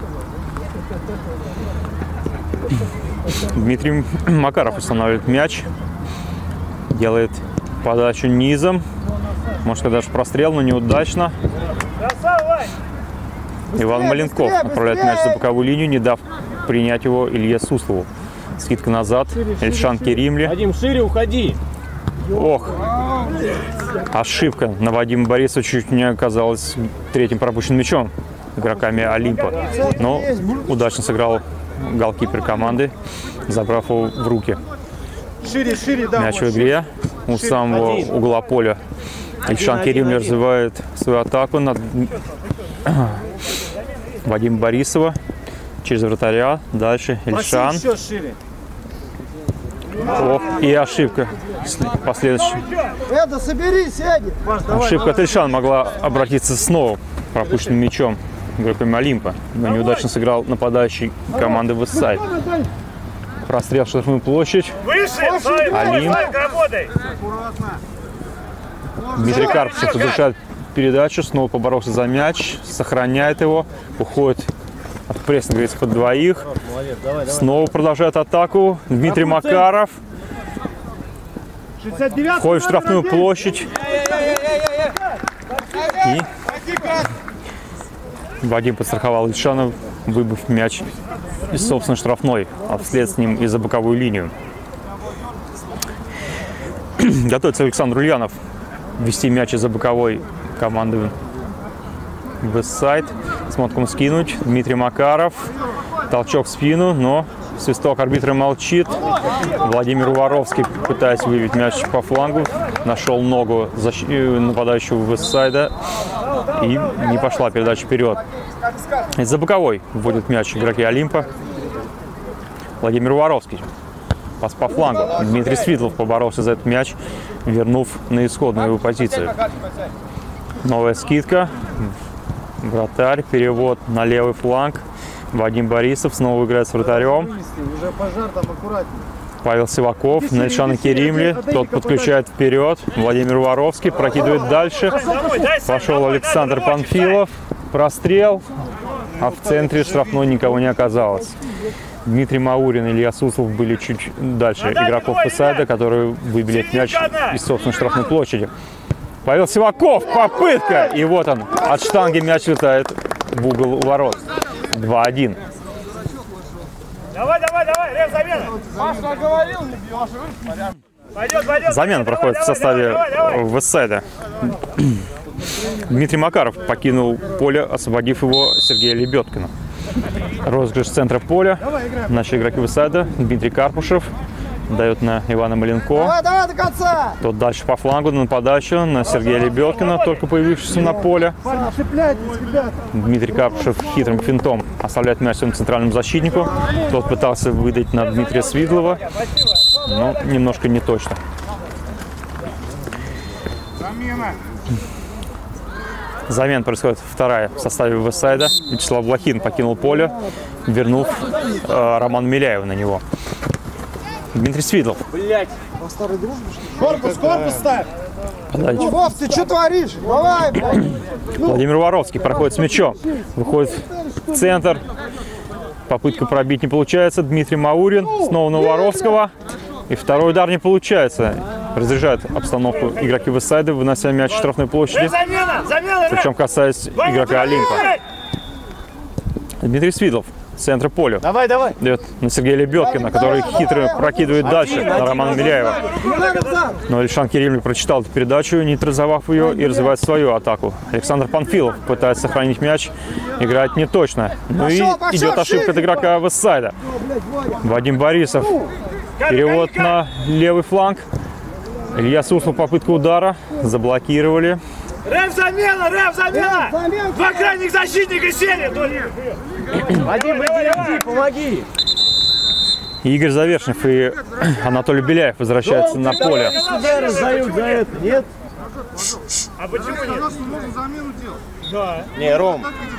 [SPEAKER 5] Дмитрий Макаров устанавливает мяч, делает подачу низом. Может сказать, даже прострел, но неудачно. Иван Маленков отправляет мяч за боковую линию, не дав принять его Илье Суслову. Скидка назад. Ильшан Керимли.
[SPEAKER 1] Вадим, шире уходи.
[SPEAKER 5] Ох. Ошибка на Вадима Борисова, чуть не оказалась третьим пропущенным мячом игроками Олимпа. Но удачно сыграл голкипер команды, забрав его в руки.
[SPEAKER 3] Шире, шире, да.
[SPEAKER 5] Мяч в игре у самого угла поля. Ильшан Керимли развивает свою атаку на Вадима Борисова через вратаря. Дальше Ильшан.
[SPEAKER 3] Еще шире.
[SPEAKER 5] Ох, и ошибка. Последующая.
[SPEAKER 3] Это, соберись, Эдди.
[SPEAKER 5] Ошибка от Ильшана могла обратиться снова пропущенным мячом игроками Олимпа, но неудачно сыграл нападающий команды Вестсайд. Прострел в штрафную площадь.
[SPEAKER 2] Выше!
[SPEAKER 5] Олимп.
[SPEAKER 2] Работай!
[SPEAKER 5] Дмитрий Карпушев завершает передачу, снова поборолся за мяч, сохраняет его, уходит от прессинга из-под двоих. Снова продолжает атаку. Дмитрий Макаров входит в штрафную площадь. И Вадим подстраховал Ильшана, выбив мяч из собственной штрафной, а вслед с ним и за боковую линию. Готовится Александр Ульянов вести мяч из-за боковой команды Вестсайд. Смотком скинуть. Дмитрий Макаров. Толчок в спину, но свисток арбитра молчит. Владимир Уваровский, пытаясь выбить мяч по флангу, нашел ногу защ... нападающего Вестсайда и не пошла передача вперед. Из-за боковой вводит мяч игроки Олимпа. Владимир Уваровский. Пас по флангу. Дмитрий Свитлов поборолся за этот мяч, вернув на исходную его позицию. Новая скидка. Вратарь. Перевод на левый фланг. Вадим Борисов снова играет с вратарем.
[SPEAKER 3] Уже пожар, там аккуратнее.
[SPEAKER 5] Павел Сиваков на Ильшана Керимли. Тот подключает вперед. Владимир Уваровский прокидывает дальше. Пошел Александр Панфилов. Прострел. А в центре штрафной никого не оказалось. Дмитрий Маурин и Илья Суслов были чуть дальше игроков Вестсайда, которые выбили этот мяч из собственной штрафной площади. Павел Сиваков, попытка! И вот он, от штанги мяч летает в угол у ворот. два один.
[SPEAKER 2] Давай, давай, давай, Рев, замена!
[SPEAKER 3] Маша говорил, не бьешь.
[SPEAKER 2] Пойдет, пойдет.
[SPEAKER 5] Замена проходит в составе Вестсайда. Дмитрий Макаров покинул поле, освободив его Сергея Лебедкина. Розыгрыш центра поля. Наши игроки Вестсайда. Дмитрий Карпушев дает на Ивана Маленко.
[SPEAKER 3] Давай, давай до конца.
[SPEAKER 5] Тот дальше по флангу на подачу на Сергея Лебедкина, только появившегося на поле.
[SPEAKER 3] Цепляйтесь, ребята.
[SPEAKER 5] Дмитрий Карпушев хитрым финтом оставляет мяч своему центральному защитнику. Тот пытался выдать на Дмитрия Свидлова, но немножко не точно. Замена происходит вторая в составе Вестсайда. Вячеслав Блохин покинул поле, вернув э, Романа Миляева на него. Дмитрий Свидлов.
[SPEAKER 1] Блять.
[SPEAKER 3] Корпус, корпус ставь.
[SPEAKER 5] Подача.
[SPEAKER 3] Вов, ты что творишь? Давай, блядь.
[SPEAKER 5] Владимир Воровский проходит с мячом. Выходит в центр. Попытка пробить не получается. Дмитрий Маурин. Снова на Воровского. И второй удар не получается. Разряжает обстановку игроки Вестсайда, вынося мяч в штрафной площади.
[SPEAKER 2] Замена, замена,
[SPEAKER 5] Причем касаясь игрока Олимпа. Дмитрий Свидлов. С центра поля.
[SPEAKER 3] Давай, давай.
[SPEAKER 5] Дает на Сергея Лебедкина, который хитро прокидывает дальше на Романа Миляева. Но Ильшан Керимли прочитал эту передачу, нейтрализовав ее, и развивает свою атаку. Александр Панфилов пытается сохранить мяч, играет не точно. Ну и идет ошибка от игрока Вестсайда. Вадим Борисов. Перевод на левый фланг. Илья Суслов, попытка удара. Заблокировали.
[SPEAKER 2] Рэв, замена, Рэв, замена! Два крайних защитника сели!
[SPEAKER 1] Вадим, иди, иди, помоги!
[SPEAKER 5] Игорь Завершнев и Анатолий Беляев возвращаются на поле.
[SPEAKER 1] Сюда раздают за это, нет?
[SPEAKER 2] А почему нет? Да.
[SPEAKER 1] Не, Ром.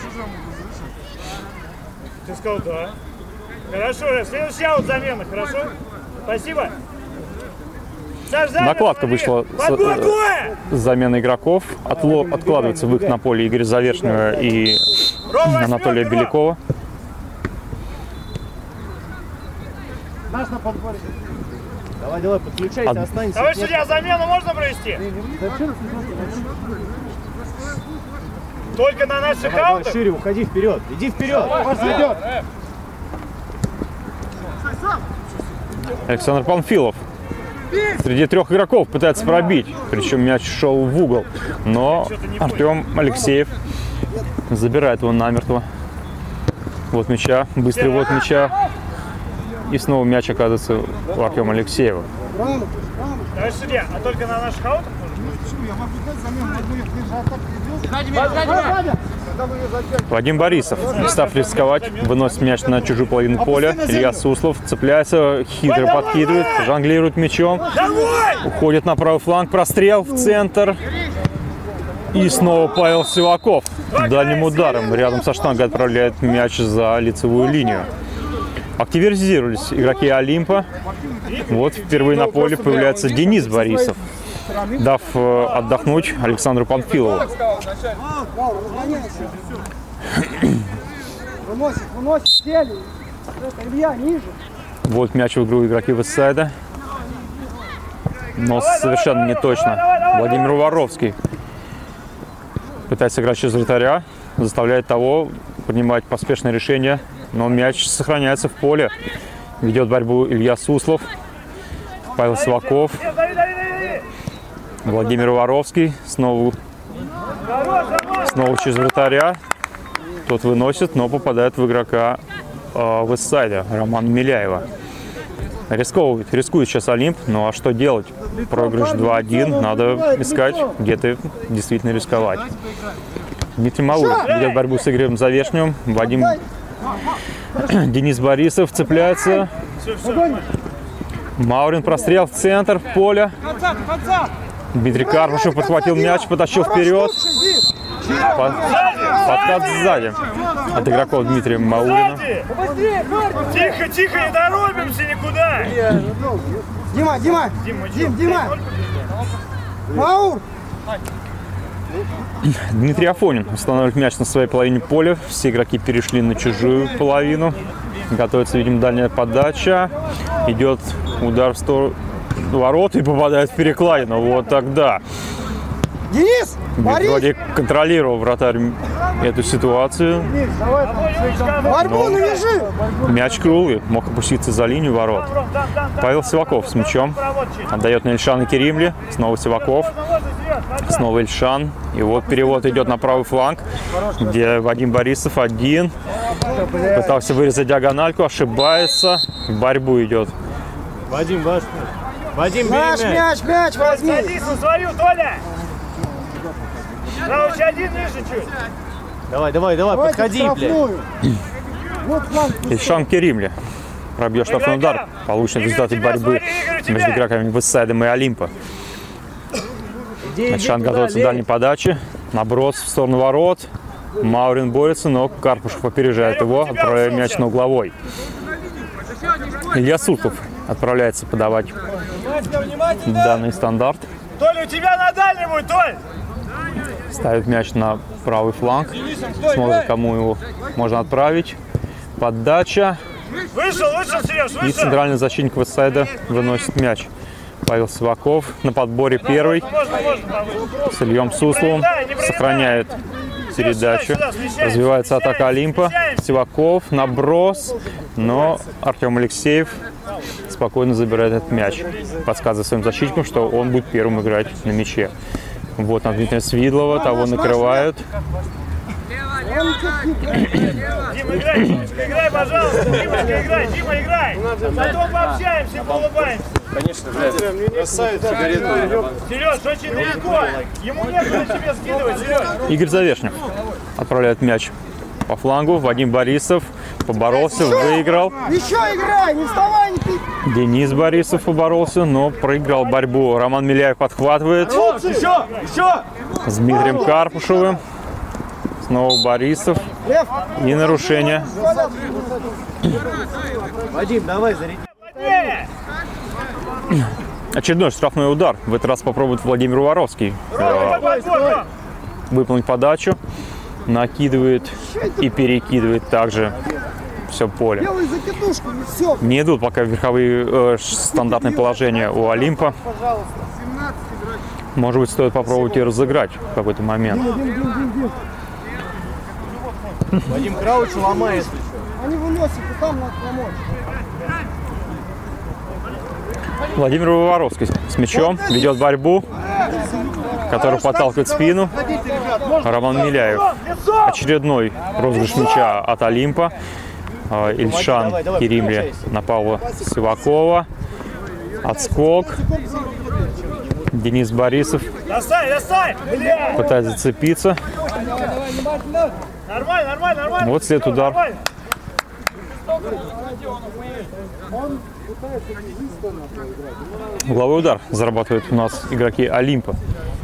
[SPEAKER 2] Ты сказал да. Хорошо, Рэв, следующая аут замена, хорошо? Спасибо. Саш, замена,
[SPEAKER 5] Накладка
[SPEAKER 2] смотри.
[SPEAKER 5] вышла
[SPEAKER 2] Подбор двое!
[SPEAKER 5] с замены игроков. Отло, откладывается выход на поле Игоря Завершнева и
[SPEAKER 2] Рома,
[SPEAKER 5] Анатолия
[SPEAKER 2] возьмет его.
[SPEAKER 5] Белякова.
[SPEAKER 3] Наш на подборе.
[SPEAKER 1] Давай, давай, подключайся,
[SPEAKER 5] Од-
[SPEAKER 1] останься.
[SPEAKER 2] Товарищ судья, замену можно провести? Только на наших
[SPEAKER 1] Давай, давай,
[SPEAKER 2] аутах?
[SPEAKER 1] шире, уходи вперед, иди вперед.
[SPEAKER 3] Пас идет.
[SPEAKER 5] Александр Панфилов среди трех игроков пытается пробить, причем мяч шел в угол, но Артем Алексеев забирает его намертво. Вот мяча, быстрый вот мяча, и снова мяч оказывается у Артема Алексеева.
[SPEAKER 2] Товарищ судья, а только на наших аутах можно?
[SPEAKER 5] Вадим Борисов, не став рисковать, выносит мяч на чужую половину поля. Илья Суслов цепляется, хитро подкидывает, жонглирует мячом, уходит на правый фланг, прострел в центр. И снова Павел Сиваков дальним ударом рядом со штангой отправляет мяч за лицевую линию. Активизировались игроки Олимпа. Вот впервые на поле появляется Денис Борисов, дав отдохнуть Александру Панфилову.
[SPEAKER 3] Выносит, выносит, стели. Илья, ниже.
[SPEAKER 5] Вот мяч в игру игроки Вестсайда. Но совершенно не точно. Владимир Воровский пытается играть через вратаря, заставляет того принимать поспешное решение, но мяч сохраняется в поле. Ведет борьбу Илья Суслов, Павел Сиваков, Владимир Воровский. Снова, снова через вратаря. Тот выносит, но попадает в игрока э, Вестсайда, Романа Миляева. Рисковывает, рискует сейчас Олимп, ну а что делать? Проигрыш два-один, надо искать, где-то действительно рисковать. Дмитрий Маулин ведет борьбу с Игорем Завешневым. Вадим Денис Борисов цепляется. Маурин прострел в центр поля. Дмитрий Карпушев подхватил мяч, потащил вперед. Под, подкат сзади от игроков Дмитрия Маурина.
[SPEAKER 2] Тихо, тихо, не торопимся никуда.
[SPEAKER 3] Дима, Дима, Дим, Дима. Маур.
[SPEAKER 5] Дмитрий Афонин устанавливает мяч на своей половине поля. Все игроки перешли на чужую половину. Готовится, видимо, дальняя подача. Идет удар в сторону ворот и попадает в перекладину. Вот тогда.
[SPEAKER 3] Денис,
[SPEAKER 5] Вроде контролировал вратарь эту ситуацию.
[SPEAKER 3] борьбу навяжи.
[SPEAKER 5] Мяч круглый, мог опуститься за линию ворот. Павел Сиваков с мячом. Отдает на Ильшана Керимли. Снова Сиваков. Снова Ильшан. И вот перевод идет на правый фланг, где Вадим Борисов один. Пытался вырезать диагональку, ошибается. В борьбу идет.
[SPEAKER 1] Вадим, ваш. Вадим,
[SPEAKER 3] Наш
[SPEAKER 1] бери
[SPEAKER 3] мяч,
[SPEAKER 1] мяч.
[SPEAKER 3] мяч возьми.
[SPEAKER 2] Садись на свою, Толя. Рауч один ниже чуть.
[SPEAKER 1] Давай, давай, давай,
[SPEAKER 3] Давайте
[SPEAKER 1] подходи, блядь.
[SPEAKER 3] штрафную. Вот фланг.
[SPEAKER 5] Ильшан Керимли пробьет штрафной удар. Получен результат борьбы между игроками Вестсайдом и Олимпа. Ильшан готовится к дальней подаче. Наброс в сторону ворот. Маурин борется, но Карпушев опережает его, отправляя мяч на угловой. Илья Суслов отправляется подавать данный стандарт.
[SPEAKER 2] Толя, у тебя на дальней будет, Толь.
[SPEAKER 5] Ставит мяч на правый фланг. Смотрит, кому его можно отправить. Подача.
[SPEAKER 2] Вышел, вышел, Сереж,
[SPEAKER 5] И
[SPEAKER 2] вышел.
[SPEAKER 5] центральный защитник Вестсайда выносит мяч. Павел Сиваков на подборе первый.
[SPEAKER 2] Можно, можно, повыше.
[SPEAKER 5] С Ильем Сусловым сохраняет передачу. Развивается атака Олимпа. Сиваков, наброс. Но Артем Алексеев спокойно забирает этот мяч. Подсказывает своим защитникам, что он будет первым играть на мяче. Вот на Дмитрия Свидлова, того накрывают.
[SPEAKER 2] Дима, играй, Димочка, играй, пожалуйста. Димочка, играй, Дима, играй. Потом пообщаемся, поулыбаемся.
[SPEAKER 1] Конечно, блядь. Красавец, сигарету.
[SPEAKER 2] Сереж, очень далеко. Ему некуда тебе скидывать, Сереж.
[SPEAKER 5] Игорь Завешнев отправляет мяч по флангу. Вадим Борисов поборолся, выиграл.
[SPEAKER 3] Еще играй, не вставай, не пи.
[SPEAKER 5] Денис Борисов поборолся, но проиграл борьбу. Роман Миляев подхватывает
[SPEAKER 1] Еще, еще.
[SPEAKER 5] с Дмитрием Карпушевым. Снова Борисов.
[SPEAKER 3] Лев.
[SPEAKER 5] И нарушение.
[SPEAKER 1] Вадим, давай, заряди.
[SPEAKER 2] Плотнее.
[SPEAKER 5] Очередной штрафной удар. В этот раз попробует Владимир Воровский э,
[SPEAKER 2] Вот, вот, вот.
[SPEAKER 5] выполнить подачу. Накидывает и перекидывает также все поле.
[SPEAKER 3] Делай закидушку, и все.
[SPEAKER 5] Не идут пока верховые э, ш- стандартные положения у Олимпа. Может быть, стоит попробовать и разыграть в какой-то момент.
[SPEAKER 1] Вадим Крауч ломает.
[SPEAKER 3] Они выносят, и там надо помочь.
[SPEAKER 5] Владимир Воровский с мячом ведет борьбу, который подталкивает в спину. Роман Миляев. Очередной розыгрыш мяча от Олимпа. Ильшан Керимли на Павла Сивакова. Отскок. Денис Борисов
[SPEAKER 2] Достань, достань! Бля!
[SPEAKER 5] пытается зацепиться.
[SPEAKER 2] Нормально, нормально, нормально.
[SPEAKER 5] Вот след удар.
[SPEAKER 2] Нормально.
[SPEAKER 5] Угловой удар зарабатывают у нас игроки Олимпа.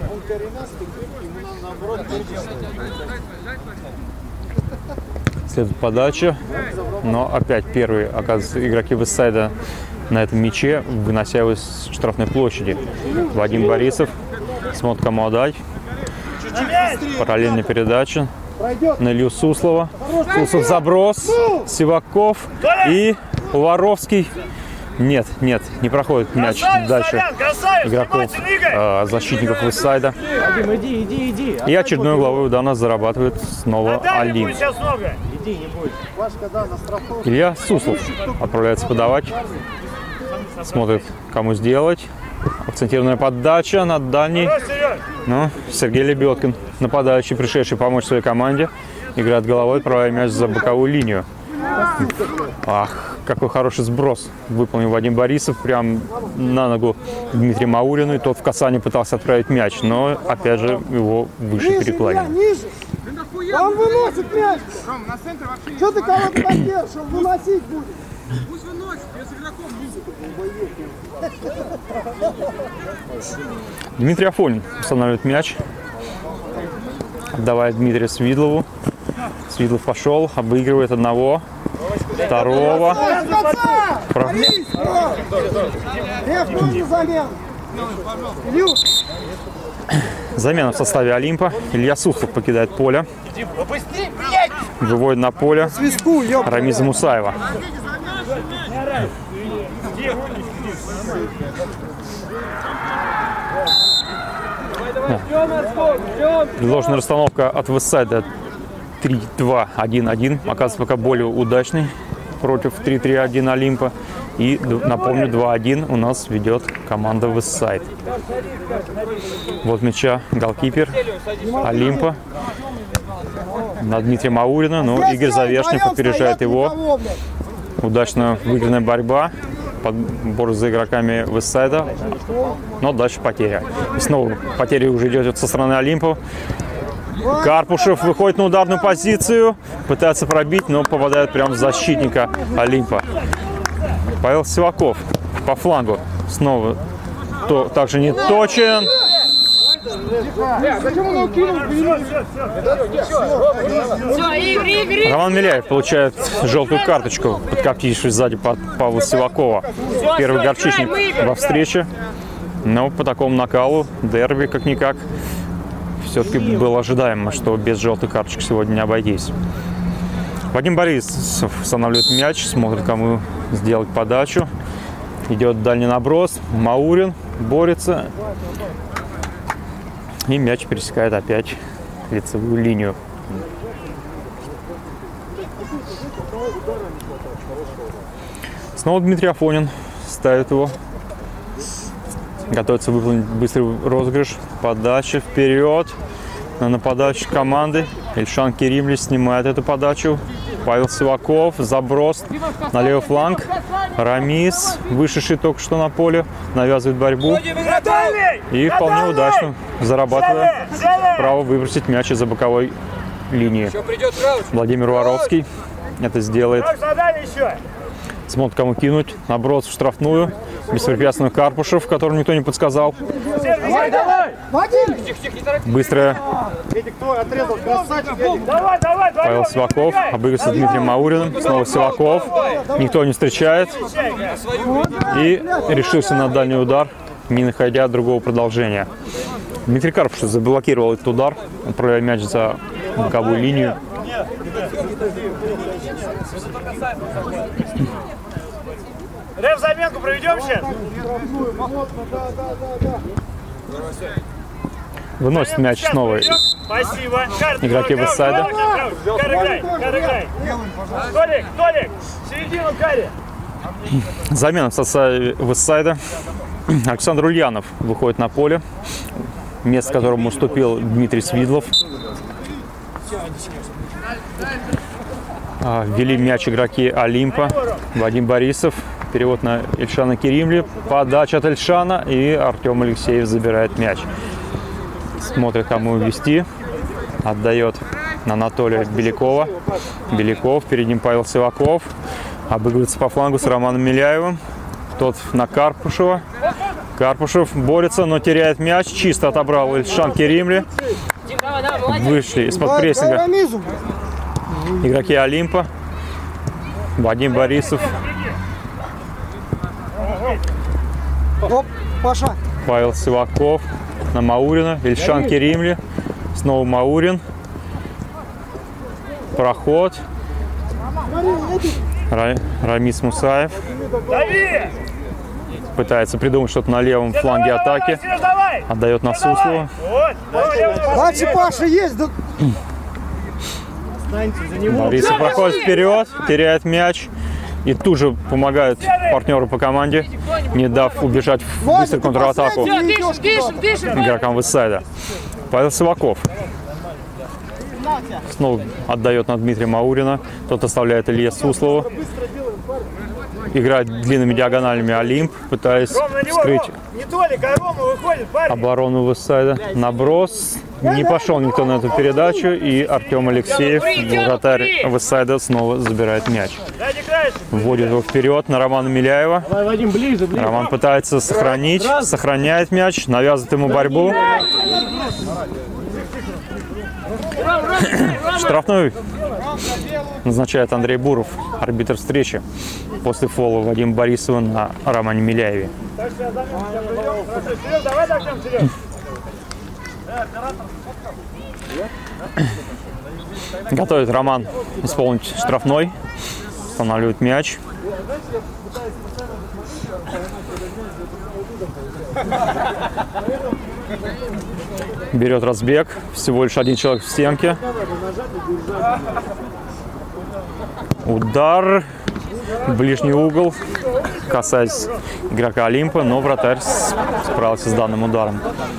[SPEAKER 5] Следует подача. Но опять первые, оказывается, игроки Вестсайда на этом мяче, вынося его с штрафной площади. Вадим Борисов смотрит, кому отдать. Параллельная передача на Илью Суслова. Суслов заброс. Сиваков и Воровский. Нет, нет, не проходит мяч дальше игроков, э, защитников Вестсайда.
[SPEAKER 1] Вадим, иди, иди, иди.
[SPEAKER 5] И очередной угловой удар нас зарабатывает снова Олимп.
[SPEAKER 1] Иди, не будет.
[SPEAKER 5] Илья Суслов отправляется подавать. Смотрит, кому сделать. Акцентированная подача на дальний. Ну, Сергей Лебедкин, нападающий, пришедший помочь своей команде, играет головой, отправляя мяч за боковую линию. Ах, какой хороший сброс выполнил Вадим Борисов прям на ногу Дмитрию Маурину. И тот в касании пытался отправить мяч, но опять же его выше перекладин.
[SPEAKER 3] Ниже! Он выносит мяч! Что ты кого-то поддержишь? Он выносить будет! Пусть выносит, я с игроком
[SPEAKER 5] Дмитрий Афонин устанавливает мяч, отдавая Дмитрию Свидлову. Свидлов пошел, обыгрывает одного, второго. Про... Замена в составе Олимпа. Илья Суслов покидает поле. Выводит на поле Рамиза Мусаева. Предложенная расстановка от Вестсайда три два один один. Оказывается, пока более удачный против три три один Олимпа. И, напомню, два один у нас ведет команда Вестсайд. Вот мяча голкипер Олимпа на Дмитрия Маурина. Но Игорь Завершник опережает его. Удачно выигранная борьба. Подбор за игроками Вестсайда. Но дальше потеря. И снова потеря уже идет со стороны Олимпа. Карпушев выходит на ударную позицию. Пытается пробить, но попадает прямо в защитника Олимпа. Павел Сиваков по флангу. Снова то, также не точен. Роман Миляев получает желтую карточку, подкоптившись сзади под Павла Сивакова. Первый горчичник во встрече. Но по такому накалу дерби как-никак все-таки было ожидаемо, что без желтых карточек сегодня не обойтись. Вадим Борисов устанавливает мяч, смотрит, кому сделать подачу. Идет дальний наброс. Маурин борется. И мяч пересекает опять лицевую линию. Снова Дмитрий Афонин ставит его. Готовится выполнить быстрый розыгрыш. Подача вперед. На нападающей команды. Ильшан Керимли снимает эту подачу. Павел Сиваков. Заброс на левый фланг. Рамис, вышедший только что на поле, навязывает борьбу. И вполне удачно, зарабатывая право выбросить мяч из-за боковой линии. Владимир Воровский это сделает. Смотрит, кому кинуть. Наброс в штрафную. Беспрепятственный Карпушев, которому никто не подсказал.
[SPEAKER 3] Давай, давай!
[SPEAKER 5] Быстрая. Павел Сиваков обыгрывается с Дмитрием Мауриным. Снова Сиваков. Никто не встречает. И решился на дальний удар, не находя другого продолжения. Дмитрий Карпушев заблокировал этот удар, отправляя мяч за боковую линию.
[SPEAKER 2] Реф, заменку проведем сейчас?
[SPEAKER 5] Выносит мяч снова.
[SPEAKER 2] Спасибо.
[SPEAKER 5] Игроки Вестсайда.
[SPEAKER 2] Кар играй, кар играй. Толик, Толик, середину кари.
[SPEAKER 5] Замена в составе Вестсайда. Александр Ульянов выходит на поле, место которому уступил Дмитрий Свидлов. Ввели мяч игроки Олимпа. Вадим Борисов. Перевод на Ильшана Керимли. Подача от Ильшана. И Артем Алексеев забирает мяч. Смотрит, кому ввести. Отдает на Анатолия Белякова. Беляков. Перед ним Павел Сиваков. Обыгрывается по флангу с Романом Миляевым. Тот на Карпушева. Карпушев борется, но теряет мяч. Чисто отобрал Ильшан Керимли. Вышли из-под прессинга игроки Олимпа. Вадим Борисов.
[SPEAKER 3] Оп, Паша.
[SPEAKER 5] Павел Сиваков на Маурина. Ильшан Керимли. Снова Маурин. Проход. Ра- Рамис Мусаев. Пытается придумать что-то на левом фланге атаки. Отдает на Суслова.
[SPEAKER 3] Дальше Паша есть. Да...
[SPEAKER 5] Борисов проходит вперед, теряет мяч. И тут же помогает партнеру по команде, не дав убежать в быструю контратаку игрокам Вестсайда. Павел Сиваков. Снова отдает на Дмитрия Маурина. Тот оставляет Илье Суслову. Играет длинными диагоналями Олимп, пытаясь вскрыть оборону Вестсайда. Наброс. Не пошел никто на эту передачу. И Артем Алексеев, вратарь Вестсайда, снова забирает мяч. Вводит его вперед на Романа Миляева. Роман пытается сохранить, сохраняет мяч, навязывает ему борьбу. Штрафной назначает Андрей Буров, арбитр встречи, после фола Вадима Борисова на Романе Миляеве. Готовит Роман исполнить штрафной, останавливает мяч. Берет разбег. Всего лишь один человек в стенке. Удар. Ближний угол. Касаясь игрока Олимпа, но вратарь справился с данным ударом.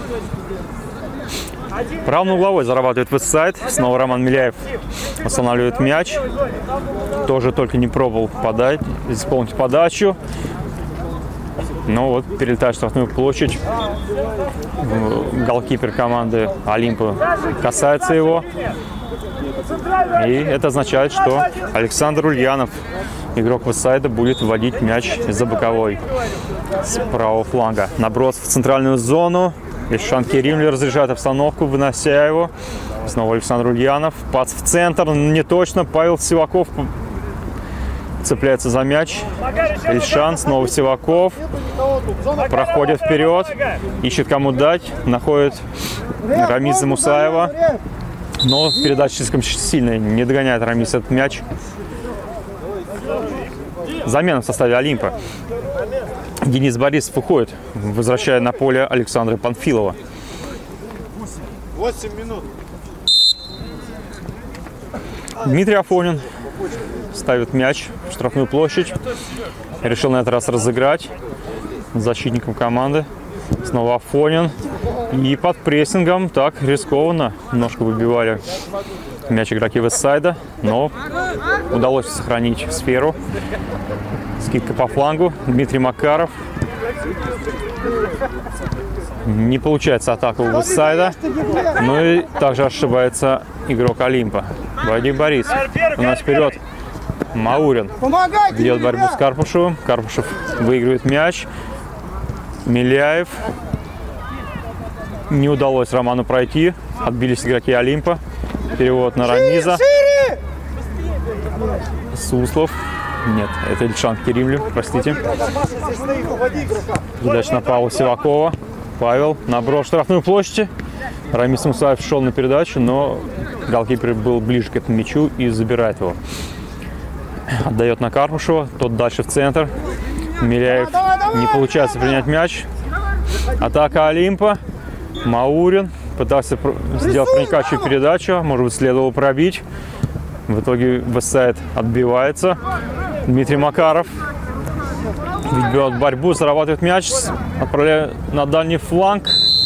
[SPEAKER 5] Правым угловой зарабатывает Вестсайд. Снова Роман Миляев останавливает мяч. Тоже только не пробовал подать, исполнить подачу. Но вот перелетает штрафную площадь. Голкипер команды Олимпа касается его. И это означает, что Александр Ульянов, игрок Вестсайда, будет вводить мяч из-за боковой с правого фланга. Наброс в центральную зону. Ильшан Керимли разряжает обстановку, вынося его. Снова Александр Ульянов. Пас в центр. Не точно. Павел Сиваков цепляется за мяч. Ильшан. Снова Сиваков. Проходит вперед. Ищет кому дать. Находит Рамиза Мусаева. Но передача слишком сильная. Не догоняет Рамис этот мяч. Замена в составе Олимпа. Денис Борисов уходит, возвращая на поле Александра Панфилова.
[SPEAKER 2] восемь минут.
[SPEAKER 5] Дмитрий Афонин ставит мяч в штрафную площадь. Решил на этот раз разыграть защитником команды. Снова Афонин. И под прессингом так рискованно немножко выбивали мяч игроки Вестсайда. Но удалось сохранить сферу. Скидка по флангу. Дмитрий Макаров. Не получается атака у Вестсайда. Ну и также ошибается игрок Олимпа. Вадим Борисов. У нас вперед. Маурин ведет борьбу с Карпушевым. Карпушев выигрывает мяч. Миляев. Не удалось Роману пройти. Отбились игроки Олимпа. Перевод на Рамиза. Суслов. Нет, это Ильшан Керимли, простите. Передача на Павла Сивакова. Павел. Наброс штрафную площадь. Рамис Мусаев шел на передачу, но голкипер был ближе к этому мячу и забирает его. Отдает на Карпушева. Тот дальше в центр. Миляев. Не получается принять мяч. Атака Олимпа. Маурин. Пытался сделать проникающую передачу. Может быть, следовало пробить. В итоге Вестсайд отбивается. Дмитрий Макаров. Ведет борьбу, зарабатывает мяч, отправляет на дальний фланг.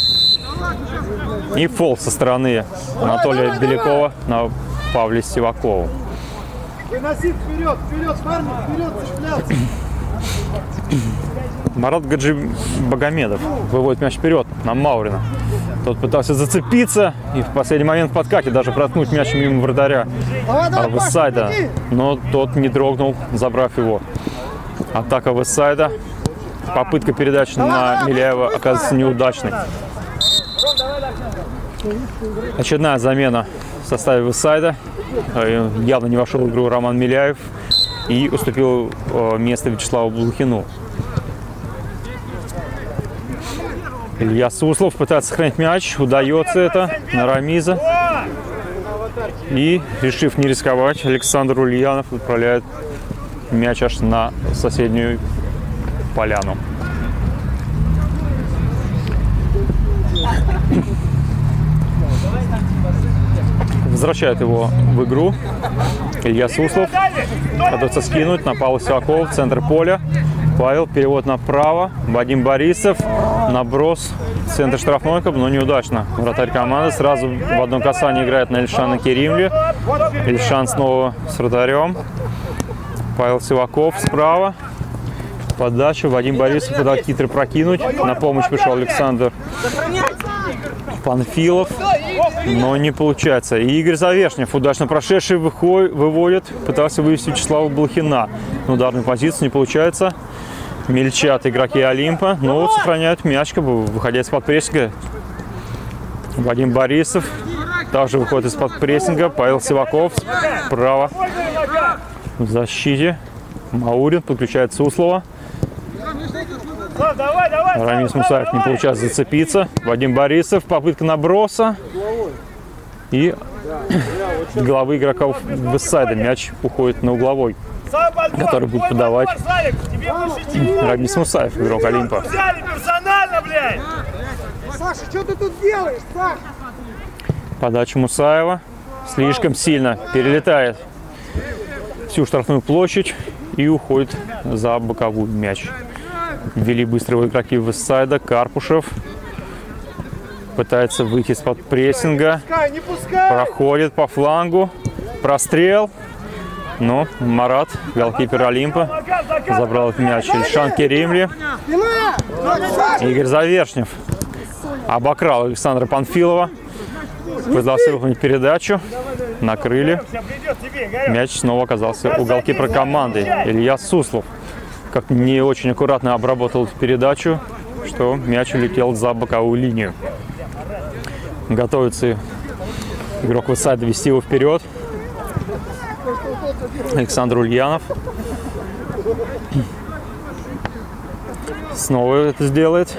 [SPEAKER 5] И фол со стороны Анатолия Белякова на Павле Сивакову.
[SPEAKER 3] Выноси вперед, вперед, парни, вперед, зашпляться.
[SPEAKER 5] Марат Гаджибагомедов выводит мяч вперед на Маурина. Тот пытался зацепиться и в последний момент в подкате даже проткнуть мяч мимо вратаря Вестсайда, но тот не дрогнул, забрав его. Атака Вестсайда. Попытка передачи на Миляева оказывается неудачной. Очередная замена в составе Вестсайда. Явно не вошел в игру Роман Миляев и уступил место Вячеславу Блухину. Илья Суслов пытается сохранить мяч. Удается это на Рамиза. И, решив не рисковать, Александр Ульянов отправляет мяч аж на соседнюю поляну. Возвращает его в игру Илья Суслов. Готовится скинуть на Павла Сивакова в центр поля. Павел, перевод направо. Вадим Борисов. Наброс в центр штрафной, но неудачно. Вратарь команды сразу в одном касании играет на Ильшана Керимли. Ильшан снова с вратарем. Павел Сиваков справа. Подача. Вадим Борисов пытался хитро прокинуть. На помощь пришел Александр Панфилов, но не получается. И Игорь Завешнев, удачно прошедший, выходит, выводит, пытался вывести Вячеслава Блохина. На ударную позицию не получается. Мельчат игроки Олимпа, но вот сохраняют мяч, как бы выходя из-под прессинга. Вадим Борисов также выходит из-под прессинга. Павел Сиваков справа в защите. Маурин подключает Суслова. Рамис Мусаев не получается зацепиться. Вадим Борисов, попытка наброса. И головы игроков Вестсайда. Мяч уходит на угловой, который будет подавать Рамис Мусаев, игрок Олимпа.
[SPEAKER 3] Саша, что ты тут делаешь, Саша?
[SPEAKER 5] Подача Мусаева слишком сильно перелетает всю штрафную площадь и уходит за боковую мяч. Ввели быстрого игроки Вестсайда. Карпушев пытается выйти из-под прессинга.
[SPEAKER 3] Не пускай!
[SPEAKER 5] Проходит по флангу. Прострел. Но Марат, голкипер Олимпа, забрал этот мяч. Ильшан Керимли. Игорь Завешнев обокрал Александра Панфилова. Пытался выполнить передачу. Накрыли. Мяч снова оказался у голкипера команды. Илья Суслов как не очень аккуратно обработал эту передачу, что мяч улетел за боковую линию. Готовится игрок Вестсайда вести его вперед. Александр Ульянов снова это сделает.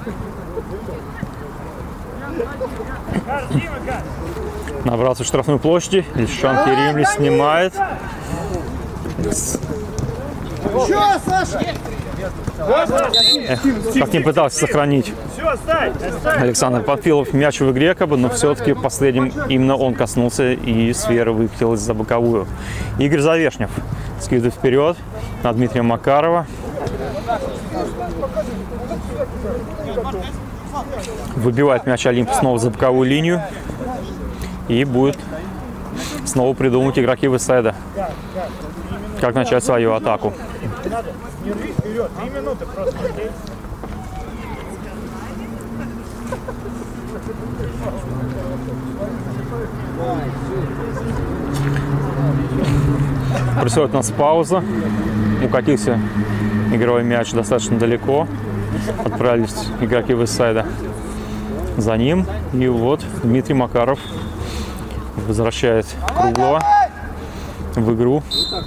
[SPEAKER 5] Набрался в штрафную площадь. Ильшан Керимли снимает.
[SPEAKER 3] Чё, Саша?
[SPEAKER 5] Эх, как не пытался сохранить Александр Панфилов мяч в игре, как бы, но все-таки последним именно он коснулся и сфера выкатилась за боковую. Игорь Завешнев скидывает вперед на Дмитрия Макарова. Выбивает мяч Олимп снова за боковую линию. И будет снова придумать игроки Вестсайда, как начать свою атаку. Происходит у нас пауза. Укатился игровой мяч достаточно далеко. Отправились игроки Вестсайда за ним. И вот Дмитрий Макаров возвращает Круглого в игру.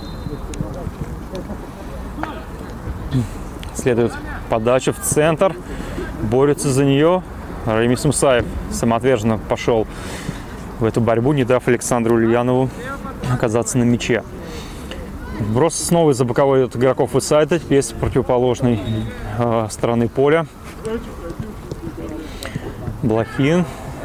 [SPEAKER 5] Следует подача в центр. Борется за нее. Рамис Мусаев самоотверженно пошел в эту борьбу, не дав Александру Ульянову оказаться на мяче. Брос снова из-за боковой от игроков Вестсайда, теперь с противоположной э, стороны поля. Блохин.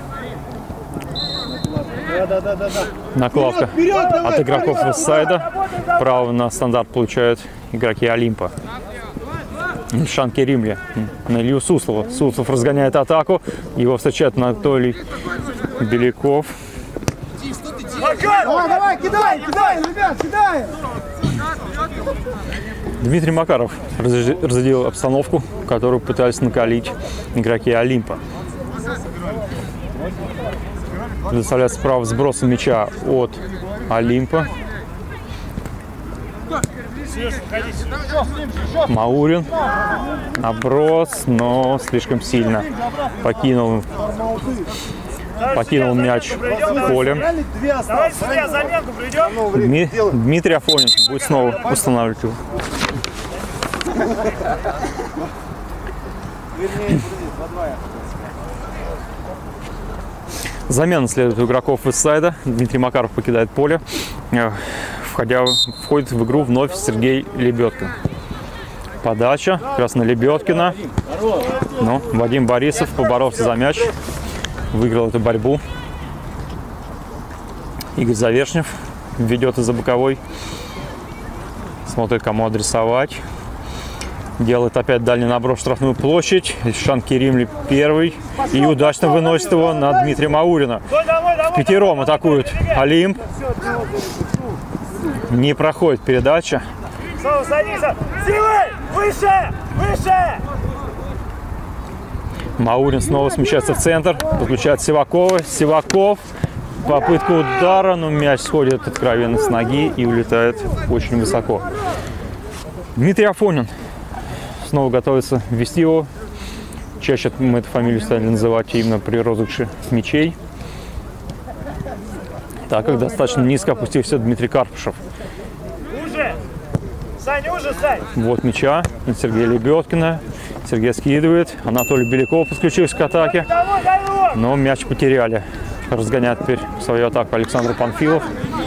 [SPEAKER 5] Накладка от игроков Вестсайда. Право на стандарт получают игроки Олимпа. Ильшан Керимли на Илью Суслова. Суслов разгоняет атаку. Его встречает Анатолий Беляков.
[SPEAKER 3] Давай, давай, кидай, кидай, ребят, кидай!
[SPEAKER 5] Дмитрий Макаров разделил обстановку, которую пытались накалить игроки Олимпа. Предоставляется право сброса мяча от Олимпа. Маурин. Наброс, но слишком сильно покинул, покинул мяч в поле.
[SPEAKER 2] Давай сюда заменку придем.
[SPEAKER 5] Дми, Дмитрий Афонин будет снова устанавливать его. Замена следует у игроков Вестсайда. Дмитрий Макаров покидает поле. Входя, входит в игру вновь Сергей Лебедкин. Подача как раз на Лебедкина. Но Вадим Борисов поборолся за мяч. Выиграл эту борьбу. Игорь Завершнев ведет из-за боковой. Смотрит, кому адресовать. Делает опять дальний наброс в штрафную площадь. Ильшан Керимли первый. И удачно выносит его на Дмитрия Маурина. Пятером атакует Олимп. Не проходит передача.
[SPEAKER 2] Силой! Выше! Выше!
[SPEAKER 5] Маурин снова смещается в центр. Подключает Сивакова. Сиваков. Попытка удара, но мяч сходит откровенно с ноги и улетает очень высоко. Дмитрий Афонин снова готовится ввести его. Чаще мы эту фамилию стали называть именно при розыгрыше мячей, так как достаточно низко опустился Дмитрий Карпышев.
[SPEAKER 2] Уже! Сань, уже, Сань!
[SPEAKER 5] Вот мяча. Сергея Лебедкина. Сергей скидывает. Анатолий Беляков подключился к атаке. Но мяч потеряли. Разгоняет теперь свою атаку Александр Панфилов.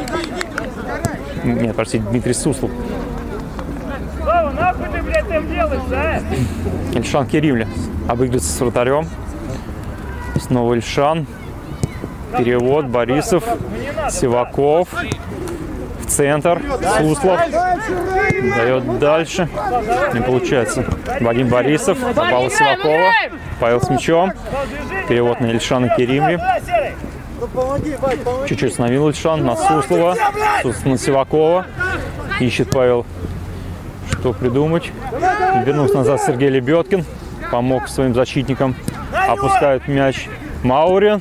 [SPEAKER 5] Нет, простите, Дмитрий Суслов.
[SPEAKER 2] Слава, нахуй ты, блядь, там делаешь, а?
[SPEAKER 5] Ильшан Керимли обыгрывается с вратарем. Снова Ильшан. Перевод. Борисов. Сиваков. В центр. Суслов. Дает дальше. Не получается. Вадим Борисов. Попал Сивакова. Павел с мячом. Перевод на Ильшана Керимли. Чуть-чуть остановил Ильшан на Суслова. Суслов на Сивакова. Ищет Павел, что придумать. Вернулся назад Сергей Лебедкин. Помог своим защитникам. Опускает мяч Маурин.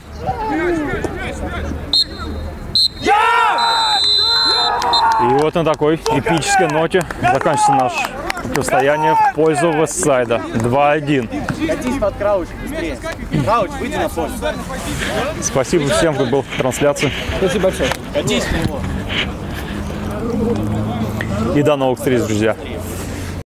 [SPEAKER 5] И вот на такой эпической ноте заканчивается наше противостояние в пользу Вестсайда. два один.
[SPEAKER 4] Катись под Крауч быстрее. Крауч, выйди на поле.
[SPEAKER 5] Спасибо всем, кто был в трансляции.
[SPEAKER 4] Спасибо большое. Катись в него.
[SPEAKER 5] И до новых встреч, друзья.